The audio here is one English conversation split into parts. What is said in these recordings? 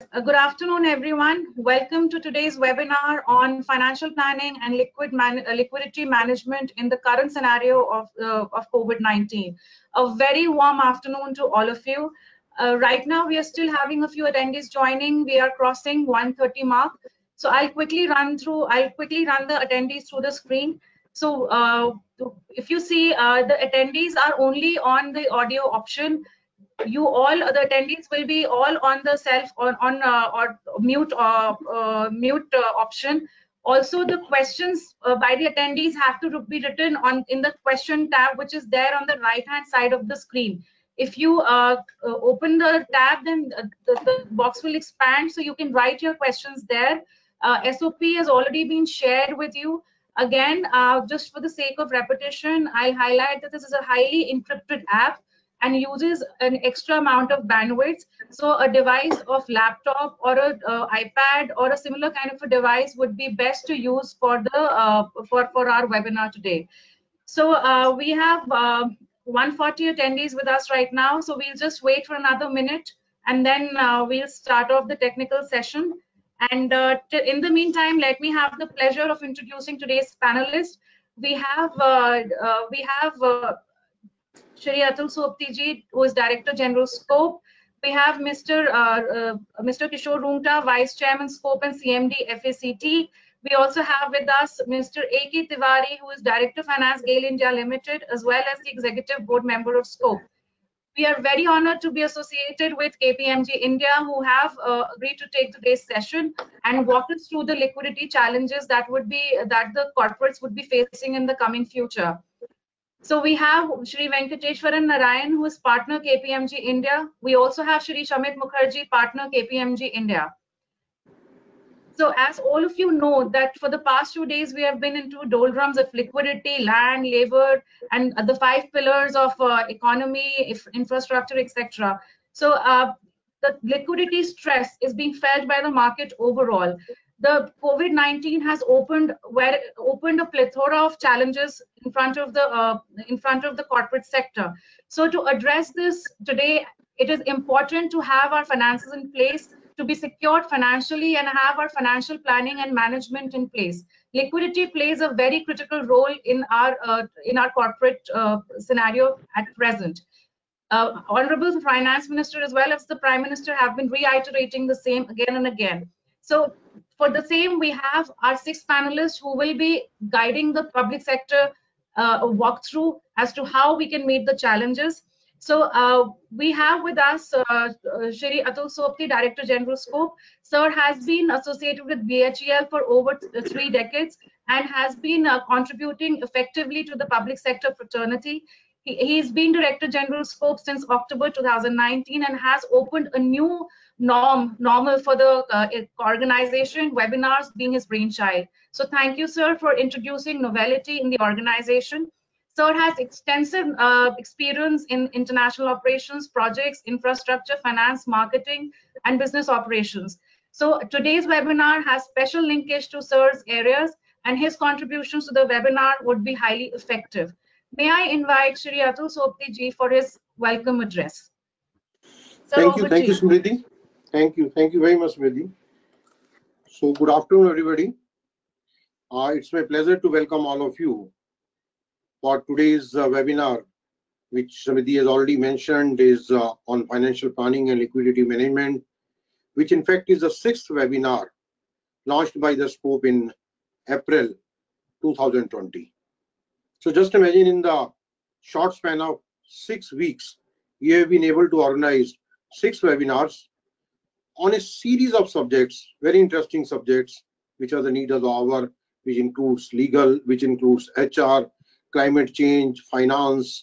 Good afternoon, everyone. Welcome to today's webinar on financial planning and liquidity management in the current scenario of COVID-19. A very warm afternoon to all of you. Right now, we are still having a few attendees joining. We are crossing 1:30 mark. So I'll quickly run the attendees through the screen. So if you see, the attendees are only on the audio option. You all, the attendees will be all on the or mute option. Also, the questions by the attendees have to be written in the question tab, which is there on the right hand side of the screen. If you open the tab, then the box will expand, so you can write your questions there. SOP has already been shared with you. Again, just for the sake of repetition, I highlight that this is a highly encrypted app and uses an extra amount of bandwidth. So a device of laptop or a iPad or a similar kind of a device would be best to use for the for our webinar today. So we have 140 attendees with us right now. So we'll just wait for another minute and then we'll start off the technical session. And in the meantime, let me have the pleasure of introducing today's panelists. We have Shri Atul Sopti ji, who is Director General Scope. We have Mr. Kishore Rungta, Vice Chairman Scope and CMD FACT. We also have with us Mr. A.K. Tiwari, who is Director Finance GAIL India Limited, as well as the Executive Board Member of Scope. We are very honored to be associated with KPMG India, who have agreed to take today's session and walk us through the liquidity challenges that the corporates would be facing in the coming future. So we have Shri Venkateshwaran Narayan, who is partner KPMG India. We also have Shri Shamit Mukherjee, partner KPMG India. So as all of you know, that for the past 2 days, we have been into doldrums of liquidity, land, labor, and the 5 pillars of economy, infrastructure, etc. So the liquidity stress is being felt by the market overall. The COVID-19 has opened a plethora of challenges in front of the corporate sector. So to address this today, it is important to have our finances in place, to be secured financially, and have our financial planning and management in place. Liquidity plays a very critical role in our corporate scenario at present. Honorable Finance Minister as well as the Prime Minister have been reiterating the same again and again. So for the same, we have our 6 panelists who will be guiding the public sector walkthrough as to how we can meet the challenges. So we have with us Shri Atul Sopti, Director General Scope. Sir has been associated with BHEL for over 3 decades and has been contributing effectively to the public sector fraternity. He's been Director General Scope since October 2019 and has opened a new normal for the organization, webinars being his brainchild. So thank you, sir, for introducing novelty in the organization. Sir has extensive experience in international operations, projects, infrastructure, finance, marketing, and business operations. So today's webinar has special linkage to sir's areas, and his contributions to the webinar would be highly effective. May I invite Shri Atul Sopti ji for his welcome address. Sir, thank you, Smriti. Thank you very much, Smriti. So good afternoon, everybody. It's my pleasure to welcome all of you for today's webinar, which Smriti has already mentioned is on financial planning and liquidity management, which in fact is the 6th webinar launched by the Scope in April 2020. So just imagine, in the short span of 6 weeks, we have been able to organize 6 webinars on a series of subjects, very interesting subjects, which are the need of the hour, which includes legal, which includes HR, climate change, finance,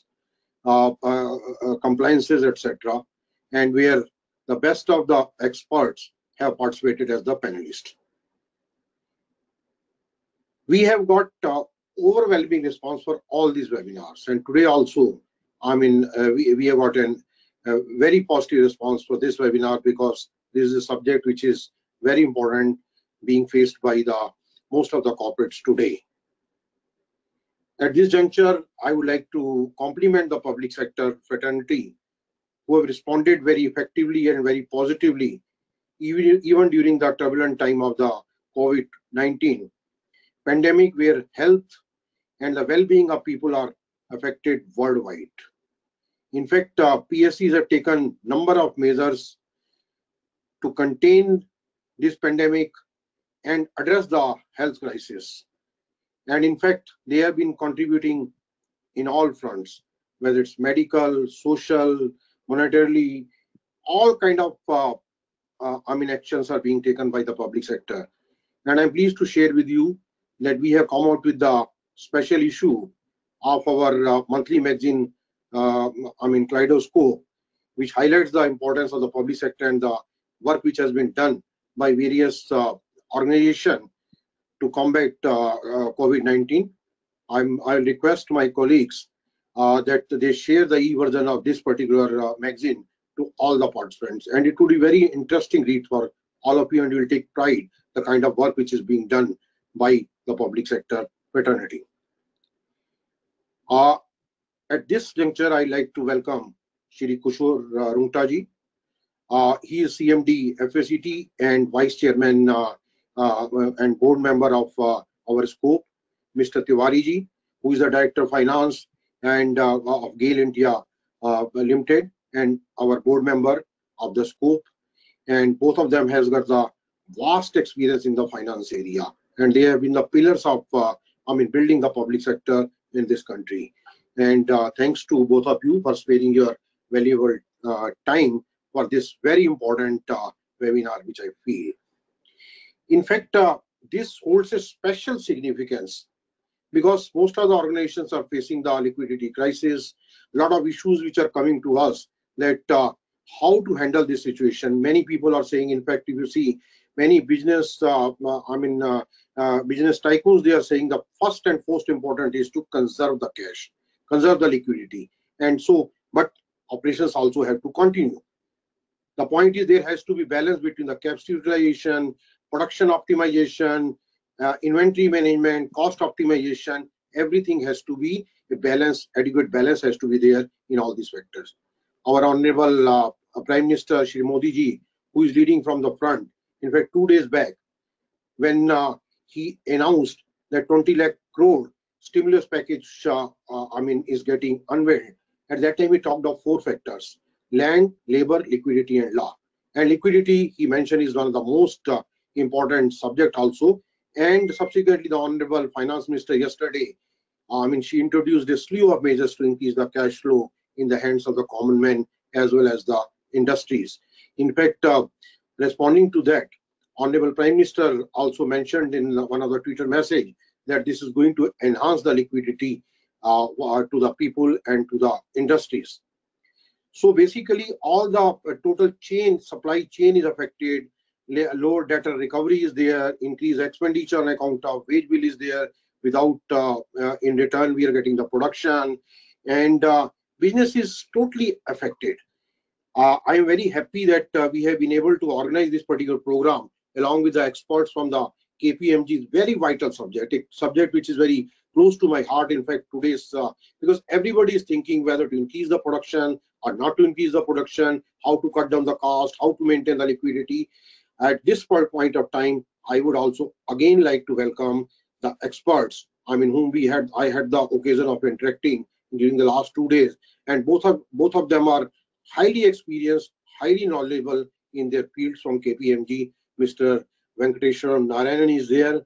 compliances, etc. And where the best of the experts have participated as the panelists. We have got overwhelming response for all these webinars, and today also, I mean, we have got a very positive response for this webinar, because this is a subject which is very important, being faced by the most of the corporates today. At this juncture, I would like to compliment the public sector fraternity, who have responded very effectively and very positively even during the turbulent time of the COVID-19 pandemic, where health and the well-being of people are affected worldwide. In fact, PSCs have taken number of measures to contain this pandemic and address the health crisis. And in fact, they have been contributing in all fronts, whether it's medical, social, monetarily, all kind of actions are being taken by the public sector. And I'm pleased to share with you that we have come out with the special issue of our monthly magazine, Kaleidoscope, which highlights the importance of the public sector and the work which has been done by various organizations to combat COVID-19. I'll request my colleagues that they share the e-version of this particular magazine to all the participants, and it would be very interesting read for all of you, and you will take pride the kind of work which is being done by the public sector fraternity. At this juncture, I'd like to welcome Shri Kishore Rungta ji. He is CMD FACT and Vice Chairman and Board Member of our Scope. Mr. Tiwari ji, who is the Director of Finance and of GAIL India Limited, and our Board Member of the Scope. And both of them has got the vast experience in the finance area, and they have been the pillars of building the public sector in this country. And thanks to both of you for sparing your valuable time for this very important webinar, which I feel. In fact, this holds a special significance because most of the organizations are facing the liquidity crisis, a lot of issues which are coming to us that how to handle this situation. Many people are saying, in fact, if you see many business, business tycoons, they are saying the first and most important is to conserve the cash, conserve the liquidity. And so, but operations also have to continue. The point is there has to be balance between the capacity utilization, production optimization, inventory management, cost optimization. Everything has to be a balance, adequate balance has to be there in all these factors. Our Honorable Prime Minister Shri Modi ji, who is leading from the front, in fact 2 days back, when he announced that 20 lakh crore stimulus package is getting unveiled, at that time we talked of 4 factors: land, labor, liquidity and law. And liquidity, he mentioned, is one of the most important subject also. And subsequently, the Honorable Finance Minister yesterday, she introduced a slew of measures to increase the cash flow in the hands of the common man as well as the industries. In fact, responding to that, Honorable Prime Minister also mentioned in one of the Twitter message that this is going to enhance the liquidity to the people and to the industries. So basically, all the total chain, supply chain is affected. Lower debtor recovery is there, increased expenditure on account of wage bill is there. Without, in return, we are getting the production, and business is totally affected. I am very happy that we have been able to organize this particular program along with the experts from the KPMG. Very vital subject, a subject which is very close to my heart. In fact, today's because everybody is thinking whether to increase the production or not to increase the production, how to cut down the cost, how to maintain the liquidity. At this point of time, I would also again like to welcome the experts, whom I had the occasion of interacting during the last 2 days, and both of them are highly experienced, highly knowledgeable in their fields from KPMG. Mr. Venkateshwaran Narayanan is there,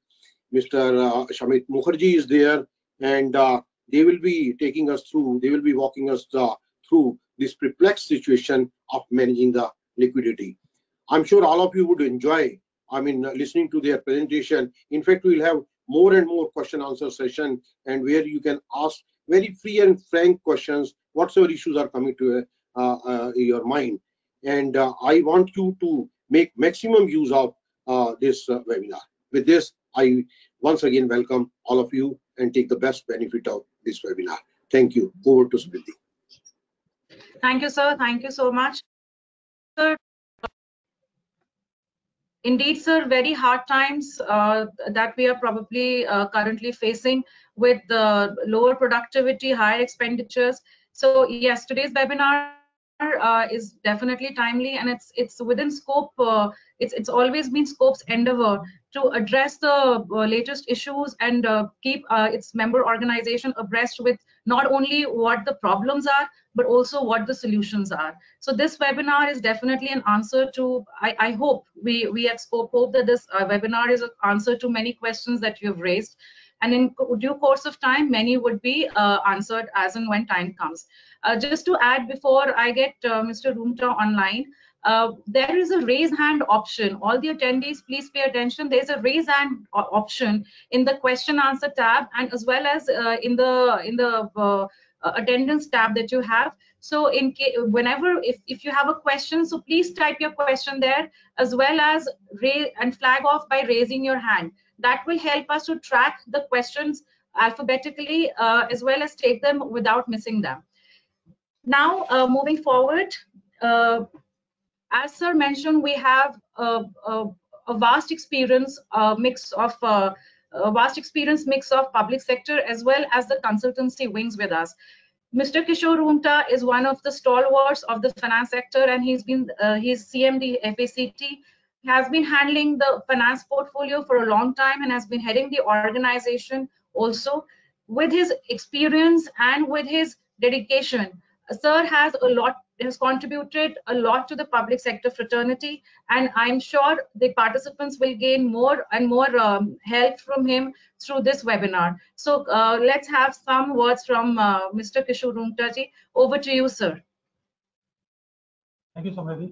Mr. Shamit Mukherjee is there, and they will be taking us through, they will be walking us through this perplexed situation of managing the liquidity. I'm sure all of you would enjoy, listening to their presentation. In fact, we'll have more and more question answer session, and where you can ask very free and frank questions, whatsoever issues are coming to your mind. And I want you to make maximum use of this webinar. With this, I once again welcome all of you and take the best benefit of this webinar. Thank you. Over to Smriti. Thank you, sir. Thank you so much. Sir, indeed, sir, very hard times that we are probably currently facing with the lower productivity, higher expenditures. So yes, today's webinar is definitely timely, and it's within scope. It's always been scope's endeavor to address the latest issues and keep its member organization abreast with not only what the problems are, but also what the solutions are. So this webinar is definitely an answer to, I hope, we at Scope hope that this webinar is an answer to many questions that you've raised. And in due course of time, many would be answered as and when time comes. Just to add, before I get Mr. Roongta online, there is a raise hand option. All the attendees, please pay attention. There's a raise hand option in the question answer tab, and as well as in the attendance tab that you have. So whenever, if you have a question, so please type your question there, as well as and flag off by raising your hand. That will help us to track the questions alphabetically, as well as take them without missing them. Now, moving forward, as sir mentioned, we have a vast experience mix of public sector as well as the consultancy wings with us. Mr. Kishore Roongta is one of the stalwarts of the finance sector, and he's CMD FACT. He has been handling the finance portfolio for a long time and has been heading the organization also. With his experience and with his dedication, sir has contributed a lot to the public sector fraternity, and I'm sure the participants will gain more and more help from him through this webinar. So let's have some words from Mr. Kishore Roongta ji. Over to you, sir. Thank you, Samriddhi.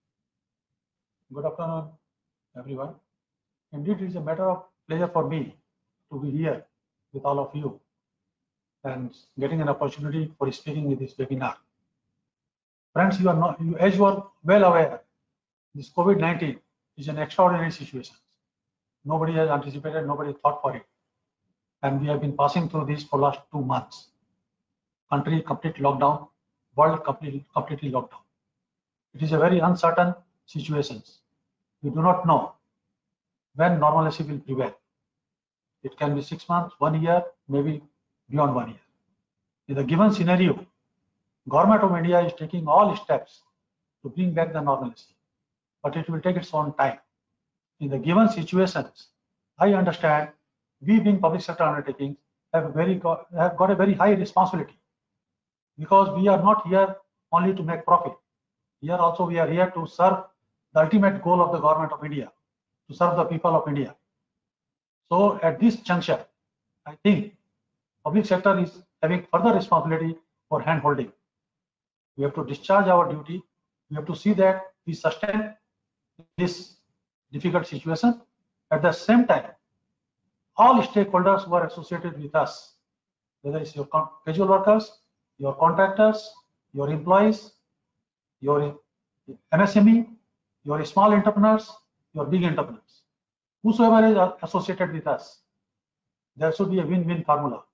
Good afternoon, everyone. Indeed, it is a matter of pleasure for me to be here with all of you and getting an opportunity for speaking with this webinar. Friends, as you are well aware, this COVID-19 is an extraordinary situation. Nobody has anticipated, nobody thought for it. And we have been passing through this for the last 2 months. Country complete lockdown, world completely lockdown. It is a very uncertain situation. We do not know when normalcy will prevail. It can be 6 months, 1 year, maybe beyond 1 year. In the given scenario, Government of India is taking all steps to bring back the normalcy, but it will take its own time. In the given situations, I understand we being public sector undertakings have got a very high responsibility, because we are not here only to make profit. Here also we are here to serve the ultimate goal of the Government of India, to serve the people of India. So at this juncture, I think public sector is having further responsibility for hand-holding. We have to discharge our duty. We have to see that we sustain this difficult situation. At the same time, all stakeholders who are associated with us, whether it's your casual workers, your contractors, your employees, your MSME, your small entrepreneurs, your big entrepreneurs, whosoever is associated with us, there should be a win-win formula.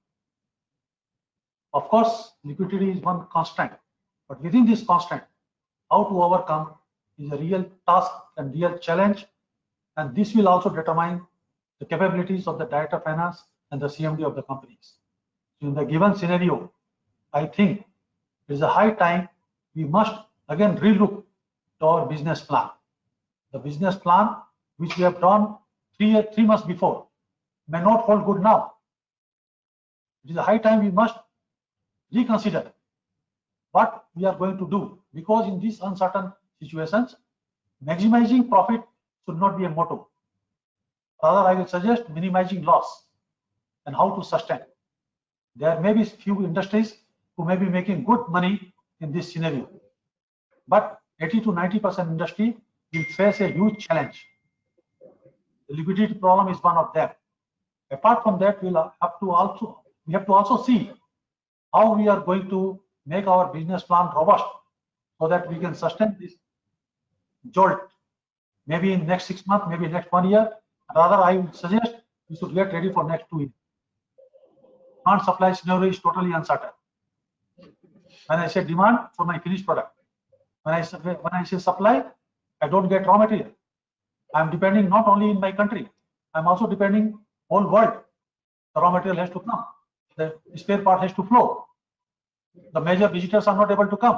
Of course, liquidity is one constraint, but within this constraint, how to overcome is a real task and real challenge, and this will also determine the capabilities of the Director of Finance and the CMD of the companies. So in the given scenario, I think it is a high time we must again relook to our business plan. The business plan which we have done 3 months before may not hold good now. It is a high time we must reconsider what we are going to do, because in these uncertain situations, maximizing profit should not be a motto. Rather, I will suggest minimizing loss and how to sustain. There may be few industries who may be making good money in this scenario, but 80 to 90% industry will face a huge challenge. The liquidity problem is one of them. Apart from that, we have to also see how we are going to make our business plan robust so that we can sustain this jolt. Maybe in next 6 months, maybe next 1 year. Rather, I would suggest we should get ready for next 2 years. Demand supply scenario is totally uncertain. When I say demand for my finished product, when I say supply, I don't get raw material. I'm depending not only in my country, I'm also depending whole world. The raw material has to come. The spare part has to flow. The major visitors are not able to come.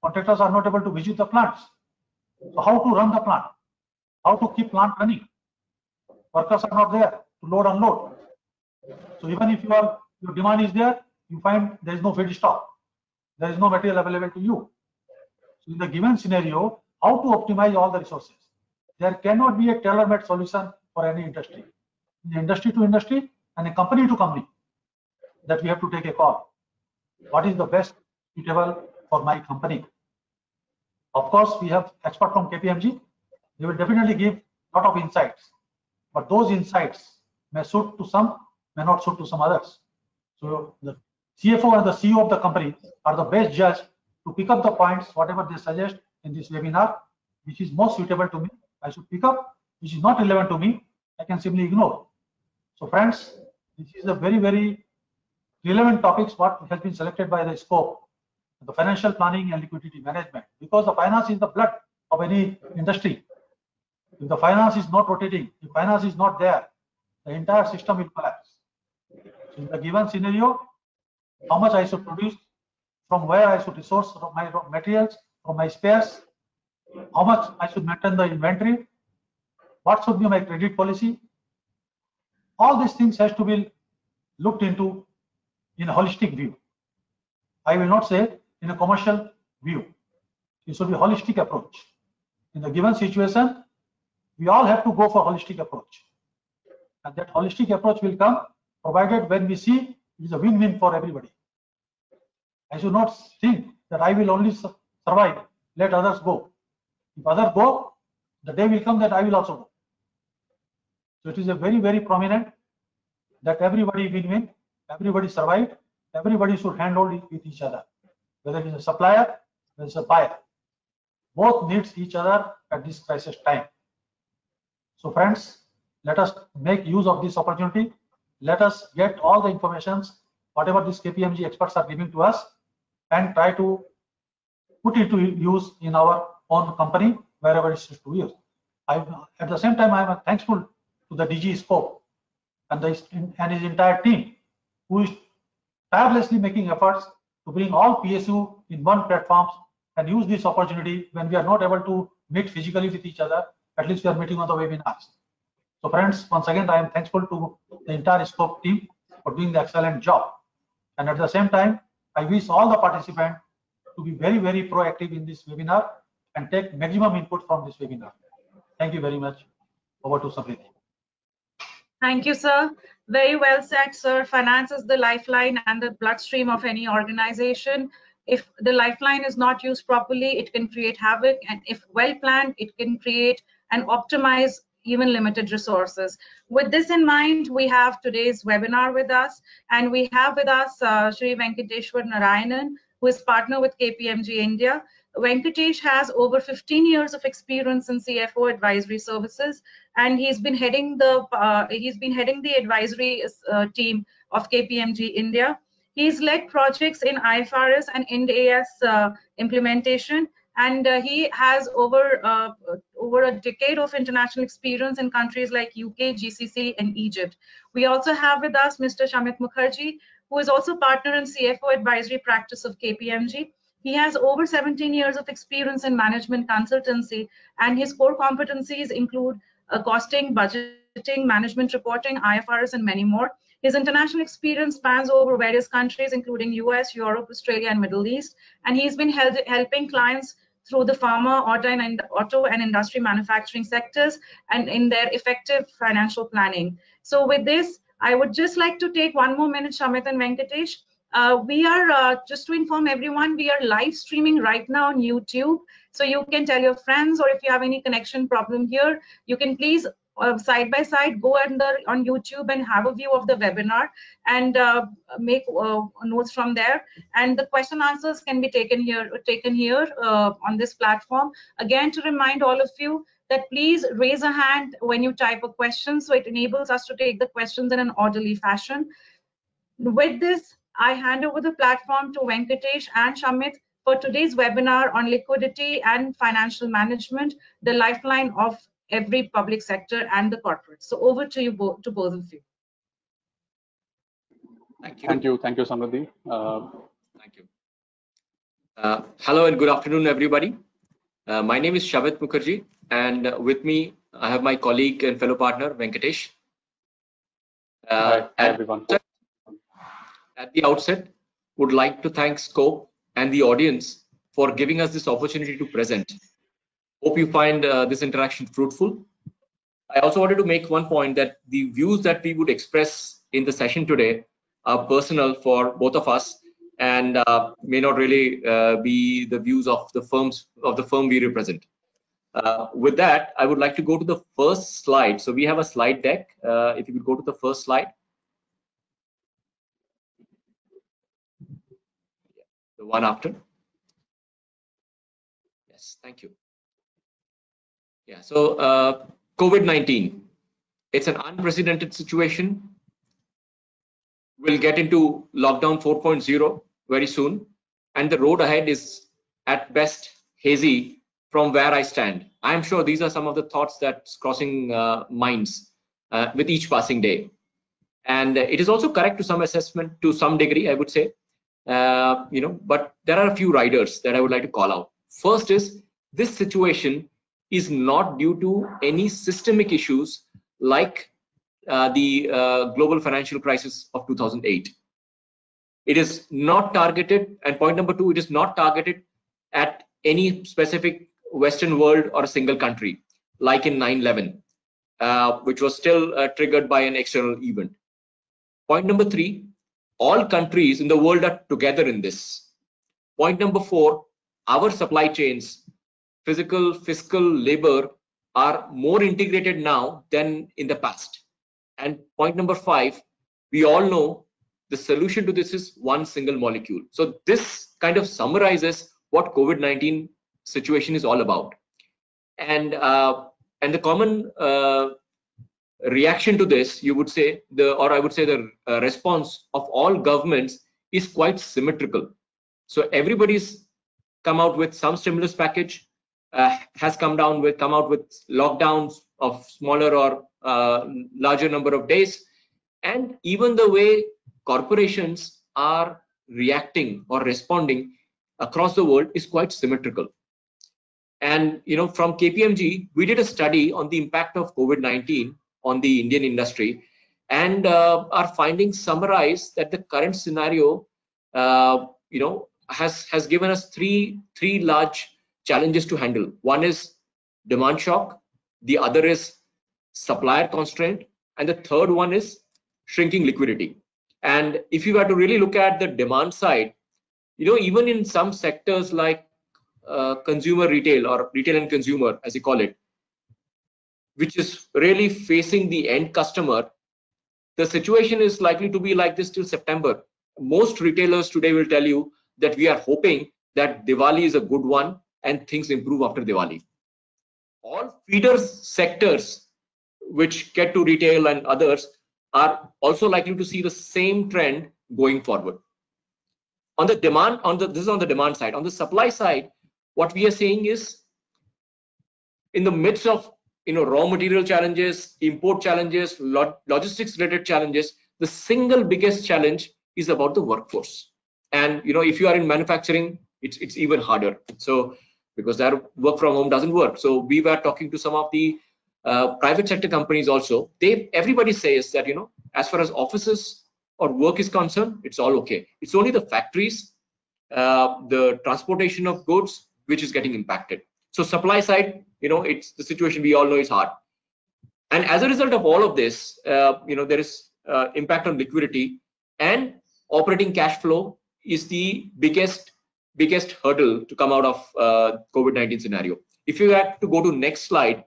Contractors are not able to visit the plants. So how to run the plant? How to keep plant running? Workers are not there to load and unload. So even if your demand is there, you find there is no feedstock. There is no material available to you. So in the given scenario, how to optimize all the resources? There cannot be a tailor-made solution for any industry. In industry to industry and a company to company, that we have to take a call. What is the best suitable for my company? Of course, we have experts from KPMG. They will definitely give a lot of insights, but those insights may suit to some, may not suit to some others. So the CFO and the CEO of the company are the best judge to pick up the points, whatever they suggest in this webinar, which is most suitable to me, I should pick up. Which is not relevant to me, I can simply ignore. So friends, this is a very, very relevant topics what has been selected by the scope, the financial planning and liquidity management, because the finance is the blood of any industry. If the finance is not rotating, if finance is not there, the entire system will collapse. So in the given scenario, how much I should produce, from where I should resource my raw materials, from my spares, how much I should maintain the inventory, what should be my credit policy. All these things has to be looked into in a holistic view. I will not say in a commercial view. It should be a holistic approach. In the given situation, we all have to go for holistic approach. And that holistic approach will come provided when we see it is a win-win for everybody. I should not think that I will only survive, let others go. If others go, the day will come that I will also go. So it is a very, very prominent that everybody win-win, everybody survived, everybody should handle it with each other. Whether it is a supplier, whether it is a buyer. Both needs each other at this crisis time. So friends, let us make use of this opportunity. Let us get all the informations, whatever these KPMG experts are giving to us, and try to put it to use in our own company, wherever it is to use. At the same time, I am thankful to the DG Scope and his entire team, who is tirelessly making efforts to bring all PSU in one platform and use this opportunity when we are not able to meet physically with each other. At least we are meeting on the webinars. So friends, once again, I am thankful to the entire Scope team for doing the excellent job. And at the same time, I wish all the participants to be very, very proactive in this webinar and take maximum input from this webinar. Thank you very much. Over to Samriddhi. Thank you, sir. Very well said, sir. Finance is the lifeline and the bloodstream of any organization. If the lifeline is not used properly, it can create havoc. And if well planned, it can create and optimize even limited resources. With this in mind, we have today's webinar with us, and we have with us Shri Venkateshwar Narayanan, who is partner with KPMG India. Venkatesh has over 15 years of experience in CFO advisory services, and he's been heading the advisory team of KPMG India. He's led projects in IFRS and Ind AS implementation, and he has over a decade of international experience in countries like UK, GCC, and Egypt. We also have with us Mr. Shamit Mukherjee, who is also partner in CFO advisory practice of KPMG. He has over 17 years of experience in management consultancy, and his core competencies include costing, budgeting, management reporting, IFRS, and many more. His international experience spans over various countries, including US, Europe, Australia, and Middle East, and he's been helping clients through the pharma, auto and industry manufacturing sectors and in their effective financial planning. So with this, I would just like to take one more minute, Shamit and Venkatesh. We are, just to inform everyone, we are live streaming right now on YouTube. So you can tell your friends, or if you have any connection problem here, you can please side by side go on YouTube and have a view of the webinar and make notes from there. And the question answers can be taken here on this platform. Again, to remind all of you that please raise a hand when you type a question, so it enables us to take the questions in an orderly fashion. With this, I hand over the platform to Venkatesh and Shamit for today's webinar on liquidity and financial management, the lifeline of every public sector and the corporate. So over to you both of you. Thank you, Samriddhi. Thank you. Hello and good afternoon, everybody. My name is Shavit Mukherjee, and with me, I have my colleague and fellow partner, Venkatesh. Hi everyone. At the outset, would like to thank Scope and the audience for giving us this opportunity to present. Hope you find this interaction fruitful. I also wanted to make one point that the views that we would express in the session today are personal for both of us, and may not really be the views of the firm we represent. With that, I would like to go to the first slide. So we have a slide deck. If you could go to the first slide. The one after. Yes, thank you. Yeah, so COVID-19, it's an unprecedented situation. We'll get into lockdown 4.0 very soon, and the road ahead is at best hazy from where I stand. I'm sure these are some of the thoughts that's crossing minds with each passing day. And it is also correct to some assessment, to some degree, I would say, but there are a few riders that I would like to call out. First is, this situation is not due to any systemic issues like the global financial crisis of 2008. It is not targeted, and point number two, it is not targeted at any specific Western world or a single country, like in 9/11, which was still triggered by an external event. Point number three, all countries in the world are together in this. Point number four, our supply chains, physical, fiscal, labor, are more integrated now than in the past. And point number five, we all know the solution to this is one single molecule. So this kind of summarizes what COVID-19 situation is all about. And the common reaction to this, you would say, I would say the response of all governments is quite symmetrical. So everybody's come out with some stimulus package, has come out with lockdowns of smaller or larger number of days, and even the way corporations are reacting or responding across the world is quite symmetrical. And from KPMG, we did a study on the impact of COVID-19 on the Indian industry, and our findings summarize that the current scenario, has given us three large challenges to handle. One is demand shock, the other is supplier constraint, and the third one is shrinking liquidity. And if you were to really look at the demand side, even in some sectors like consumer retail, or retail and consumer as you call it, which is really facing the end customer, the situation is likely to be like this till September. Most retailers today will tell you that we are hoping that Diwali is a good one and things improve after Diwali. All feeder sectors which get to retail and others are also likely to see the same trend going forward. On the demand, this is on the demand side. On the supply side, what we are seeing is, in the midst of raw material challenges, import challenges, logistics related challenges, the single biggest challenge is about the workforce. And if you are in manufacturing, it's even harder. So because their work from home doesn't work. So we were talking to some of the private sector companies also. Everybody says that as far as offices or work is concerned, it's all okay. It's only the factories, the transportation of goods, which is getting impacted. So supply side, it's the situation we all know is hard. And as a result of all of this, there is impact on liquidity, and operating cash flow is the biggest hurdle to come out of COVID-19 scenario. If you have to go to next slide,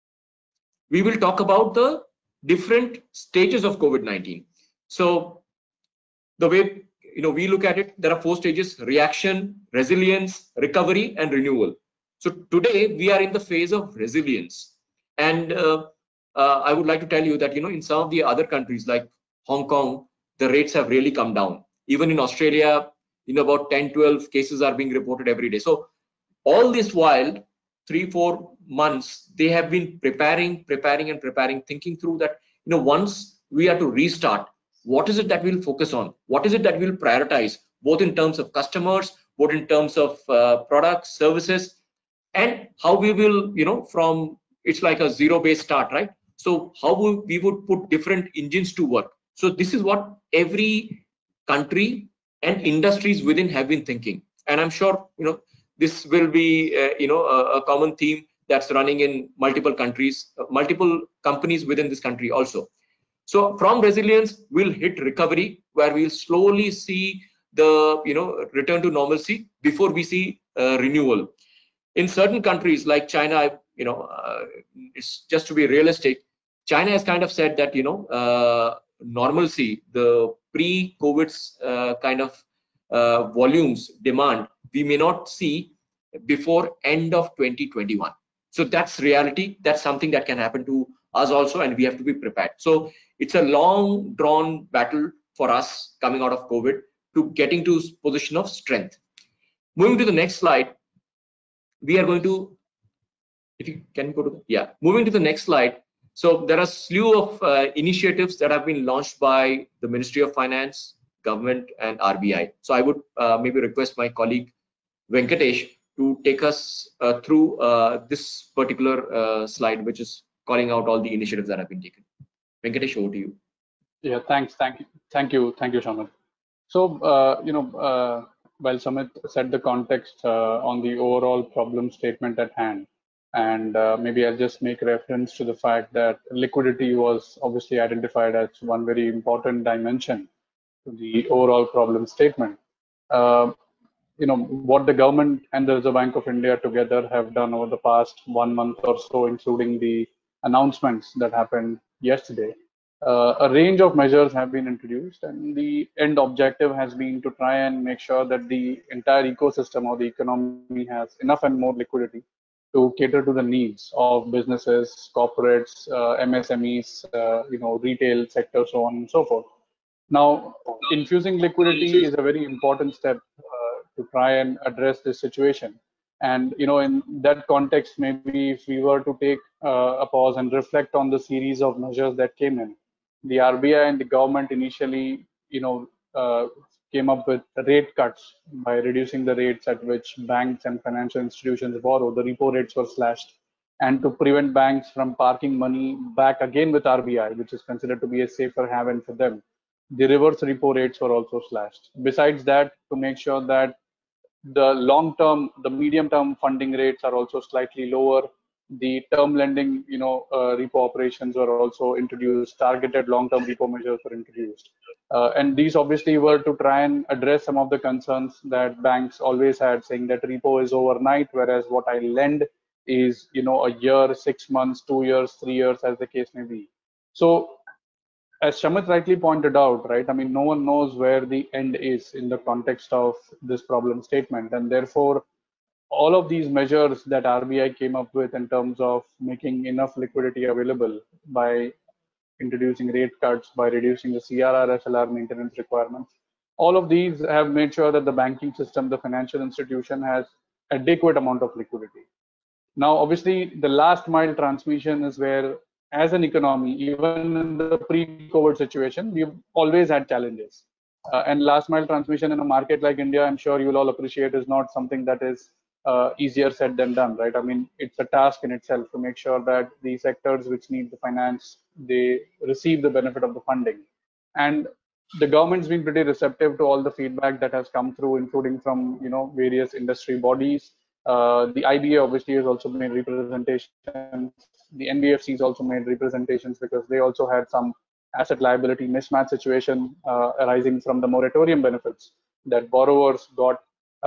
we will talk about the different stages of COVID-19. So the way we look at it, there are 4 stages: reaction, resilience, recovery, and renewal. So today we are in the phase of resilience, and I would like to tell you that in some of the other countries like Hong Kong, the rates have really come down. Even in Australia, about 10-12 cases are being reported every day. So all this while, 3-4 months, they have been preparing, thinking through that once we are to restart, what is it that we'll focus on? What is it that we'll prioritize, both in terms of customers, both in terms of products, services, and how we will, from it's like a zero-based start, right? So how we would put different engines to work. So this is what every country and industries within have been thinking, and I'm sure this will be a common theme that's running in multiple countries, multiple companies within this country also. So from resilience, we'll hit recovery, where we'll slowly see the return to normalcy before we see renewal. In certain countries like China, it's just to be realistic. China has kind of said that normalcy, the pre-COVID kind of volumes demand, we may not see before end of 2021. So that's reality. That's something that can happen to us also, and we have to be prepared. So it's a long drawn battle for us coming out of COVID to getting to position of strength. Moving to the next slide, we are going to, if you can go to moving to the next slide. So there are a slew of initiatives that have been launched by the Ministry of Finance, government, and RBI. So I would maybe request my colleague Venkatesh to take us through this particular slide, which is calling out all the initiatives that have been taken. Venkatesh, over to you. Yeah, thank you, Shamit. So while Sumit set the context on the overall problem statement at hand, and maybe I'll just make reference to the fact that liquidity was obviously identified as one very important dimension to the overall problem statement. What the government and the Reserve Bank of India together have done over the past 1 month or so, including the announcements that happened yesterday. A range of measures have been introduced, and the end objective has been to try and make sure that the entire ecosystem or the economy has enough and more liquidity to cater to the needs of businesses, corporates, MSMEs, retail sector, so on and so forth. Now, infusing liquidity is a very important step to try and address this situation. And in that context, maybe if we were to take a pause and reflect on the series of measures that came in, the RBI and the government initially, came up with rate cuts by reducing the rates at which banks and financial institutions borrow. The repo rates were slashed, and to prevent banks from parking money back again with RBI, which is considered to be a safer haven for them, the reverse repo rates were also slashed. Besides that, to make sure that the medium-term funding rates are also slightly lower, the term lending, repo operations were also introduced. Targeted long-term repo measures were introduced, and these obviously were to try and address some of the concerns that banks always had, saying that repo is overnight, whereas what I lend is, a year, 6 months, 2 years, 3 years, as the case may be. So, as Shamit rightly pointed out, right? I mean, no one knows where the end is in the context of this problem statement, and therefore, all of these measures that RBI came up with in terms of making enough liquidity available by introducing rate cuts, by reducing the CRR, SLR maintenance requirements, all of these have made sure that the banking system, the financial institution, has adequate amount of liquidity. Now, obviously, the last mile transmission is where, as an economy, even in the pre-COVID situation, we've always had challenges. And last mile transmission in a market like India, I'm sure you'll all appreciate, is not something that is easier said than done, right? I mean, it's a task in itself to make sure that the sectors which need the finance, they receive the benefit of the funding. And the government's been pretty receptive to all the feedback that has come through, including from various industry bodies. The IBA obviously has also made representations. The NBFCs also made representations because they also had some asset liability mismatch situation arising from the moratorium benefits that borrowers got.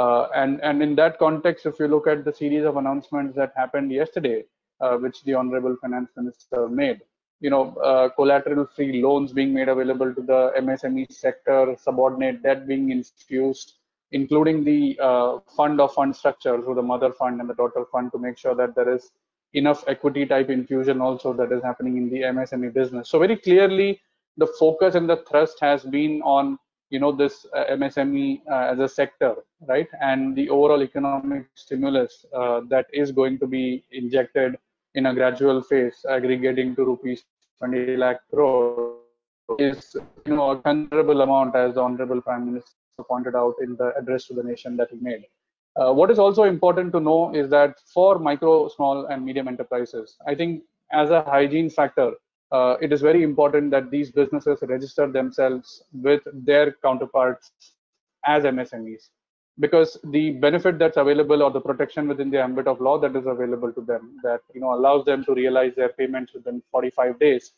And in that context, if you look at the series of announcements that happened yesterday, which the Honorable Finance Minister made, collateral-free loans being made available to the MSME sector, subordinate debt being infused, including the fund of fund structure, so the mother fund and the daughter fund, to make sure that there is enough equity type infusion also that is happening in the MSME business. So very clearly, the focus and the thrust has been on this MSME as a sector, right? And the overall economic stimulus that is going to be injected in a gradual phase, aggregating to rupees 20 lakh crore. is a considerable amount, as the Honorable Prime Minister pointed out in the address to the nation that he made. What is also important to know is that for micro, small, and medium enterprises, I think as a hygiene factor, it is very important that these businesses register themselves with their counterparts as MSMEs, because the benefit that's available or the protection within the ambit of law that is available to them, that allows them to realize their payments within 45 days.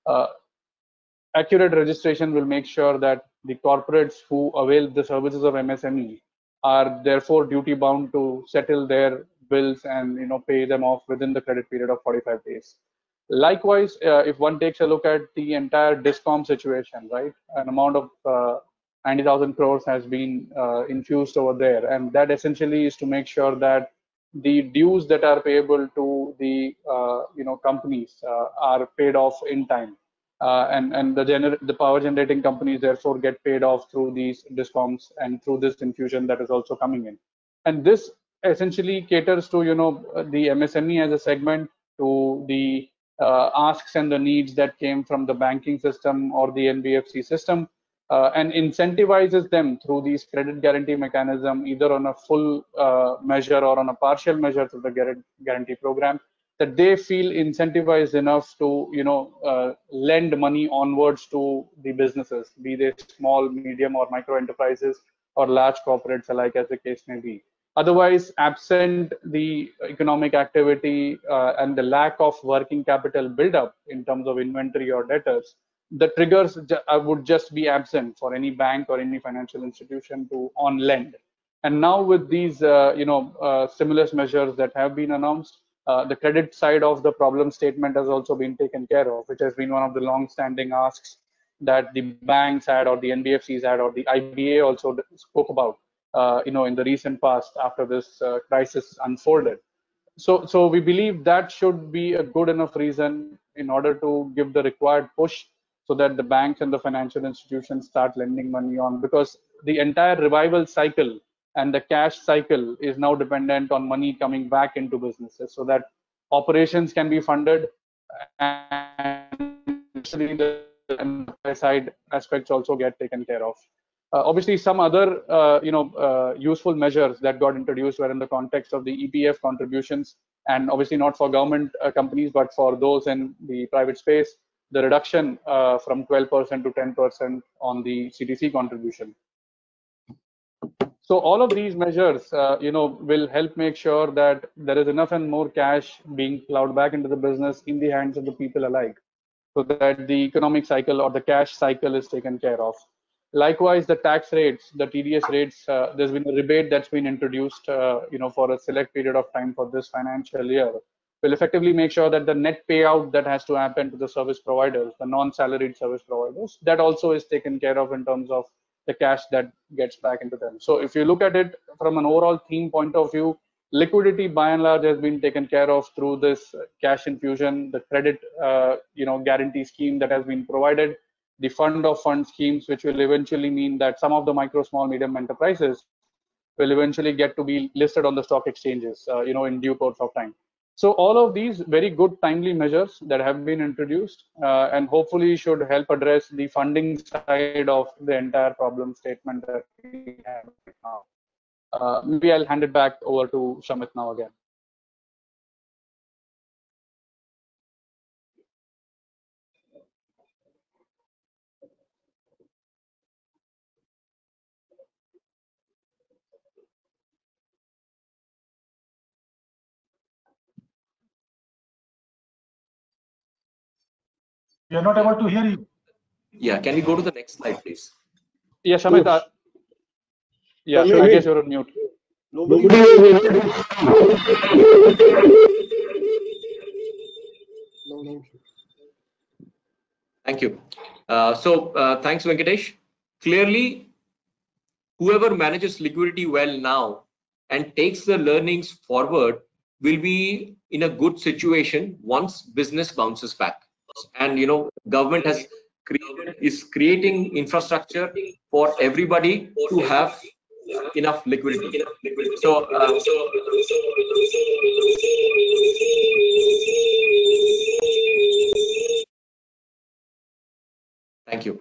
Accurate registration will make sure that the corporates who avail the services of MSME are therefore duty bound to settle their bills and pay them off within the credit period of 45 days. Likewise, if one takes a look at the entire DISCOM situation, right, an amount of 90,000 crores has been infused over there, and that essentially is to make sure that the dues that are payable to the companies are paid off in time. And the power generating companies therefore get paid off through these DISCOMs and through this infusion that is also coming in. And this essentially caters to the MSME as a segment, to the asks and the needs that came from the banking system or the NBFC system, and incentivizes them through these credit guarantee mechanism, either on a full measure or on a partial measure through the guarantee program, that they feel incentivized enough to lend money onwards to the businesses, be they small, medium, or micro enterprises, or large corporates alike, as the case may be. Otherwise, absent the economic activity and the lack of working capital buildup in terms of inventory or debtors, the triggers would just be absent for any bank or any financial institution to on lend. And now with these stimulus measures that have been announced, the credit side of the problem statement has also been taken care of, which has been one of the long-standing asks that the banks had, or the NBFCs had, or the IBA also spoke about, in the recent past after this crisis unfolded. So we believe that should be a good enough reason in order to give the required push, so that the banks and the financial institutions start lending money on, because the entire revival cycle and the cash cycle is now dependent on money coming back into businesses, so that operations can be funded and the side aspects also get taken care of. Obviously, some other useful measures that got introduced were in the context of the EPF contributions, and obviously not for government companies, but for those in the private space, the reduction from 12% to 10% on the CTC contribution. So all of these measures, will help make sure that there is enough and more cash being plowed back into the business in the hands of the people alike, so that the economic cycle or the cash cycle is taken care of. Likewise, the tax rates, the TDS rates, there's been a rebate that's been introduced, for a select period of time for this financial year, will effectively make sure that the net payout that has to happen to the service providers, the non-salaried service providers, that also is taken care of in terms of the cash that gets back into them. So if you look at it from an overall theme point of view, liquidity by and large has been taken care of through this cash infusion, the credit guarantee scheme that has been provided, the fund of fund schemes, which will eventually mean that some of the micro, small, medium enterprises will eventually get to be listed on the stock exchanges, in due course of time. So all of these very good, timely measures that have been introduced, and hopefully should help address the funding side of the entire problem statement that we have right now. Maybe I'll hand it back over to Shamit now again. We are not able to hear you. Yeah, can we go to the next slide, please? Yeah, Shamit. Yeah, I guess you're on mute. Nobody. Thank you. Thanks, Venkatesh. Clearly, whoever manages liquidity well now and takes the learnings forward will be in a good situation once business bounces back. And government is creating infrastructure for everybody to have enough liquidity. So thank you.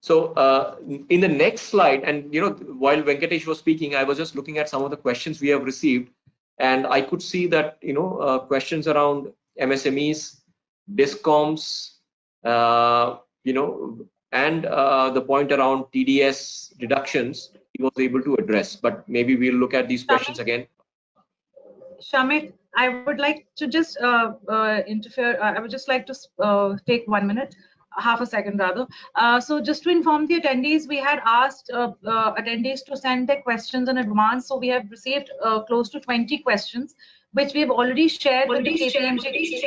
So in the next slide, and while Venkatesh was speaking, I was just looking at some of the questions we have received, and I could see that questions around MSMEs, discoms, and the point around TDS deductions he was able to address. But maybe we'll look at these questions again. Shamit, I would like to just interfere. I would just like to take 1 minute, half a second rather. So just to inform the attendees, we had asked attendees to send their questions in advance. So we have received close to 20 questions, which we have already shared with the KPMG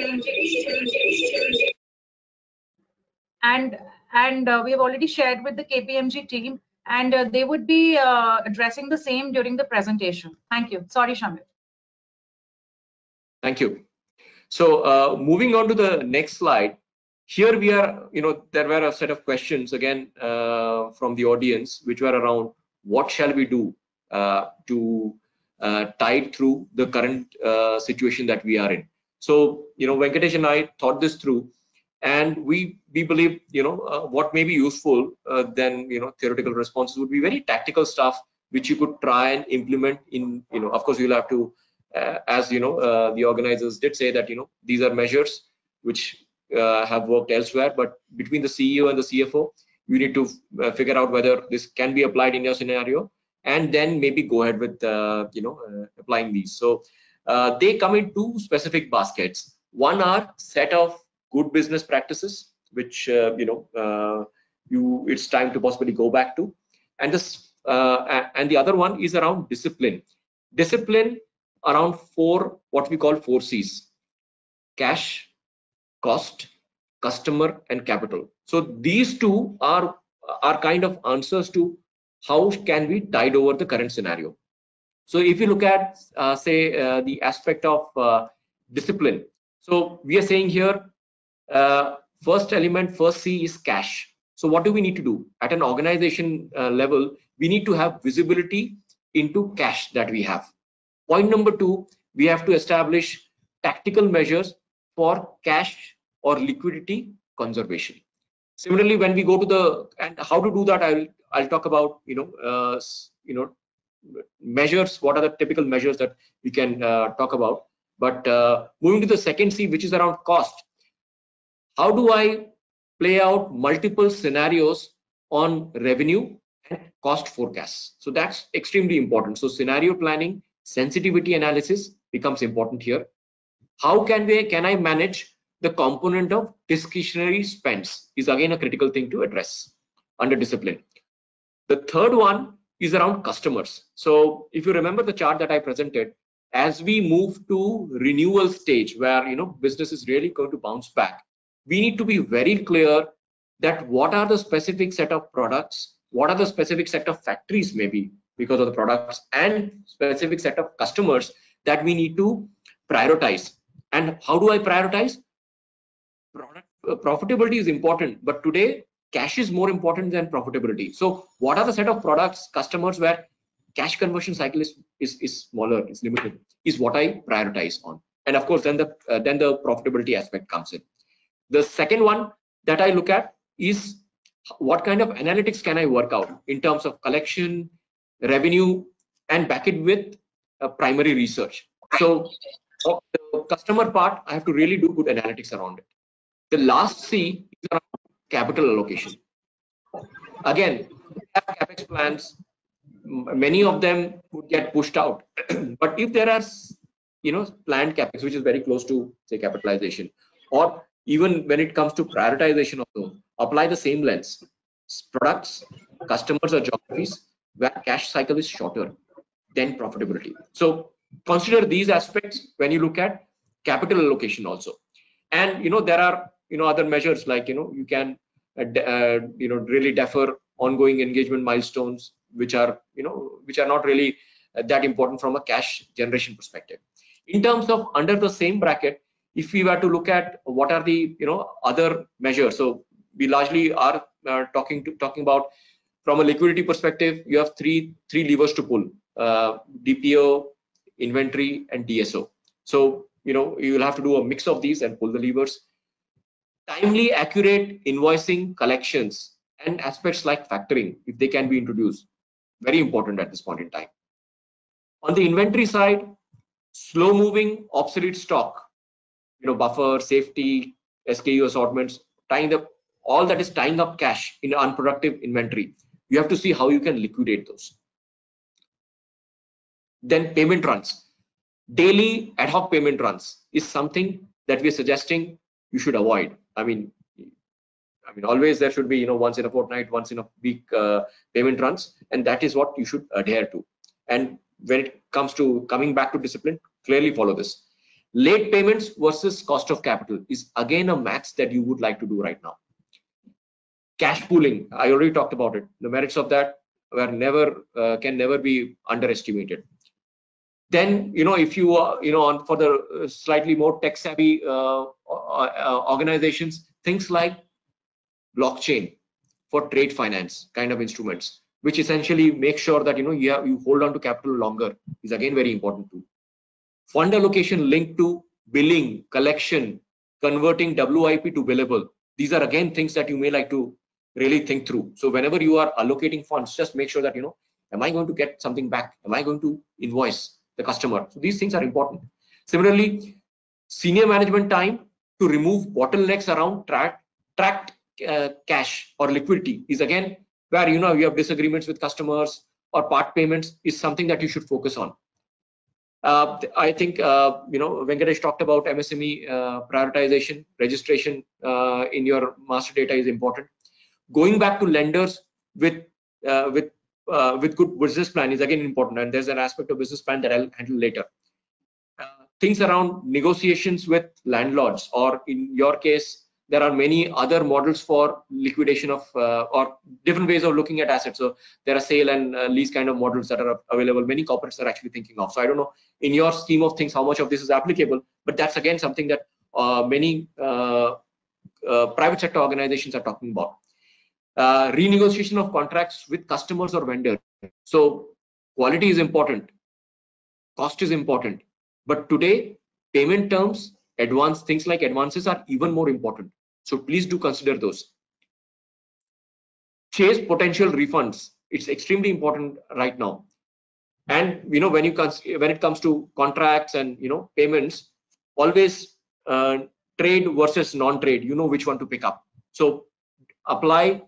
and we have already shared with the KPMG team, and they would be addressing the same during the presentation. Thank you. Sorry, Shamit. Thank you. So moving on to the next slide, here we are, there were a set of questions again from the audience, which were around what shall we do to tide through the current situation that we are in. So, Venkatesh and I thought this through, and we believe, what may be useful than, theoretical responses would be very tactical stuff, which you could try and implement in, of course, you'll have to, as the organizers did say that, these are measures which have worked elsewhere, but between the CEO and the CFO, you need to figure out whether this can be applied in your scenario, and then maybe go ahead with applying these. So they come in two specific baskets. One are set of good business practices, which it's time to possibly go back to, and this and the other one is around discipline. Discipline around what we call 4 C's: cash, cost, customer, and capital. So these two are kind of answers to how can we tide over the current scenario. So if you look at say the aspect of discipline, so we are saying here first element, first C is cash. So what do we need to do at an organization level? We need to have visibility into cash that we have. Point number 2, we have to establish tactical measures for cash or liquidity conservation. Similarly, when we go to and how to do that, I'll talk about measures. What are the typical measures that we can talk about? But moving to the second C, which is around cost. How do I play out multiple scenarios on revenue and cost forecasts? So that's extremely important. So scenario planning, sensitivity analysis becomes important here. How can I manage the component of discretionary spends is again a critical thing to address under discipline. The third one is around customers. So if you remember the chart that I presented, as we move to renewal stage where business is really going to bounce back, we need to be very clear that what are the specific set of products, what are the specific set of factories maybe because of the products, and specific set of customers that we need to prioritize. And how do I prioritize? Profitability is important, but today cash is more important than profitability. So what are the set of products, customers where cash conversion cycle is smaller, is limited, is what I prioritize on. And of course, then the profitability aspect comes in. The second one that I look at is what kind of analytics can I work out in terms of collection, revenue, and back it with primary research. So the customer part, I have to really do good analytics around it. The last C is around capital allocation. Again, we have capex plans. Many of them would get pushed out. But if there are, planned capex, which is very close to say capitalization, or even when it comes to prioritization of those, apply the same lens. Products, customers, or geographies where cash cycle is shorter than profitability. So consider these aspects when you look at capital allocation also. And there are other measures like you can really defer ongoing engagement milestones, which are not really that important from a cash generation perspective. In terms of under the same bracket, if we were to look at what are the other measures, so we largely are talking about from a liquidity perspective, you have three levers to pull: DPO, inventory, and DSO. So you will have to do a mix of these and pull the levers. Timely, accurate invoicing, collections, and aspects like factoring, if they can be introduced, very important at this point in time. On the inventory side, slow moving, obsolete stock, buffer, safety, SKU assortments, tying up, all that is tying up cash in unproductive inventory. You have to see how you can liquidate those. Then payment runs. Daily ad hoc payment runs is something that we are suggesting you should avoid. I mean, always there should be, once in a fortnight, once in a week payment runs, and that is what you should adhere to. And when it comes to coming back to discipline, clearly follow this. Late payments versus cost of capital is again a maths that you would like to do right now. Cash pooling, I already talked about it. The merits of that can never be underestimated. Then, if you are, for the slightly more tech savvy organizations, things like blockchain for trade finance kind of instruments, which essentially make sure that you hold on to capital longer, is again very important too. Fund allocation linked to billing, collection, converting WIP to billable. These are again things that you may like to really think through. So whenever you are allocating funds, just make sure that am I going to get something back? Am I going to invoice the customer? So these things are important. Similarly, senior management time to remove bottlenecks around tracked cash or liquidity is again where you have disagreements with customers or part payments is something that you should focus on. I think Venkatesh talked about MSME prioritization, registration in your master data is important. Going back to lenders with good business plan is again important, and there's an aspect of business plan that I'll handle later. Things around negotiations with landlords, or in your case, there are many other models for liquidation of or different ways of looking at assets. So there are sale and lease kind of models that are available. Many corporates are actually thinking of. So I don't know in your scheme of things how much of this is applicable, but that's again something that many private sector organizations are talking about. Renegotiation of contracts with customers or vendors. So quality is important, cost is important, but today payment terms, things like advances are even more important. So please do consider those. Chase potential refunds. It's extremely important right now. And when it comes to contracts and payments, always trade versus non-trade. Which one to pick up. So apply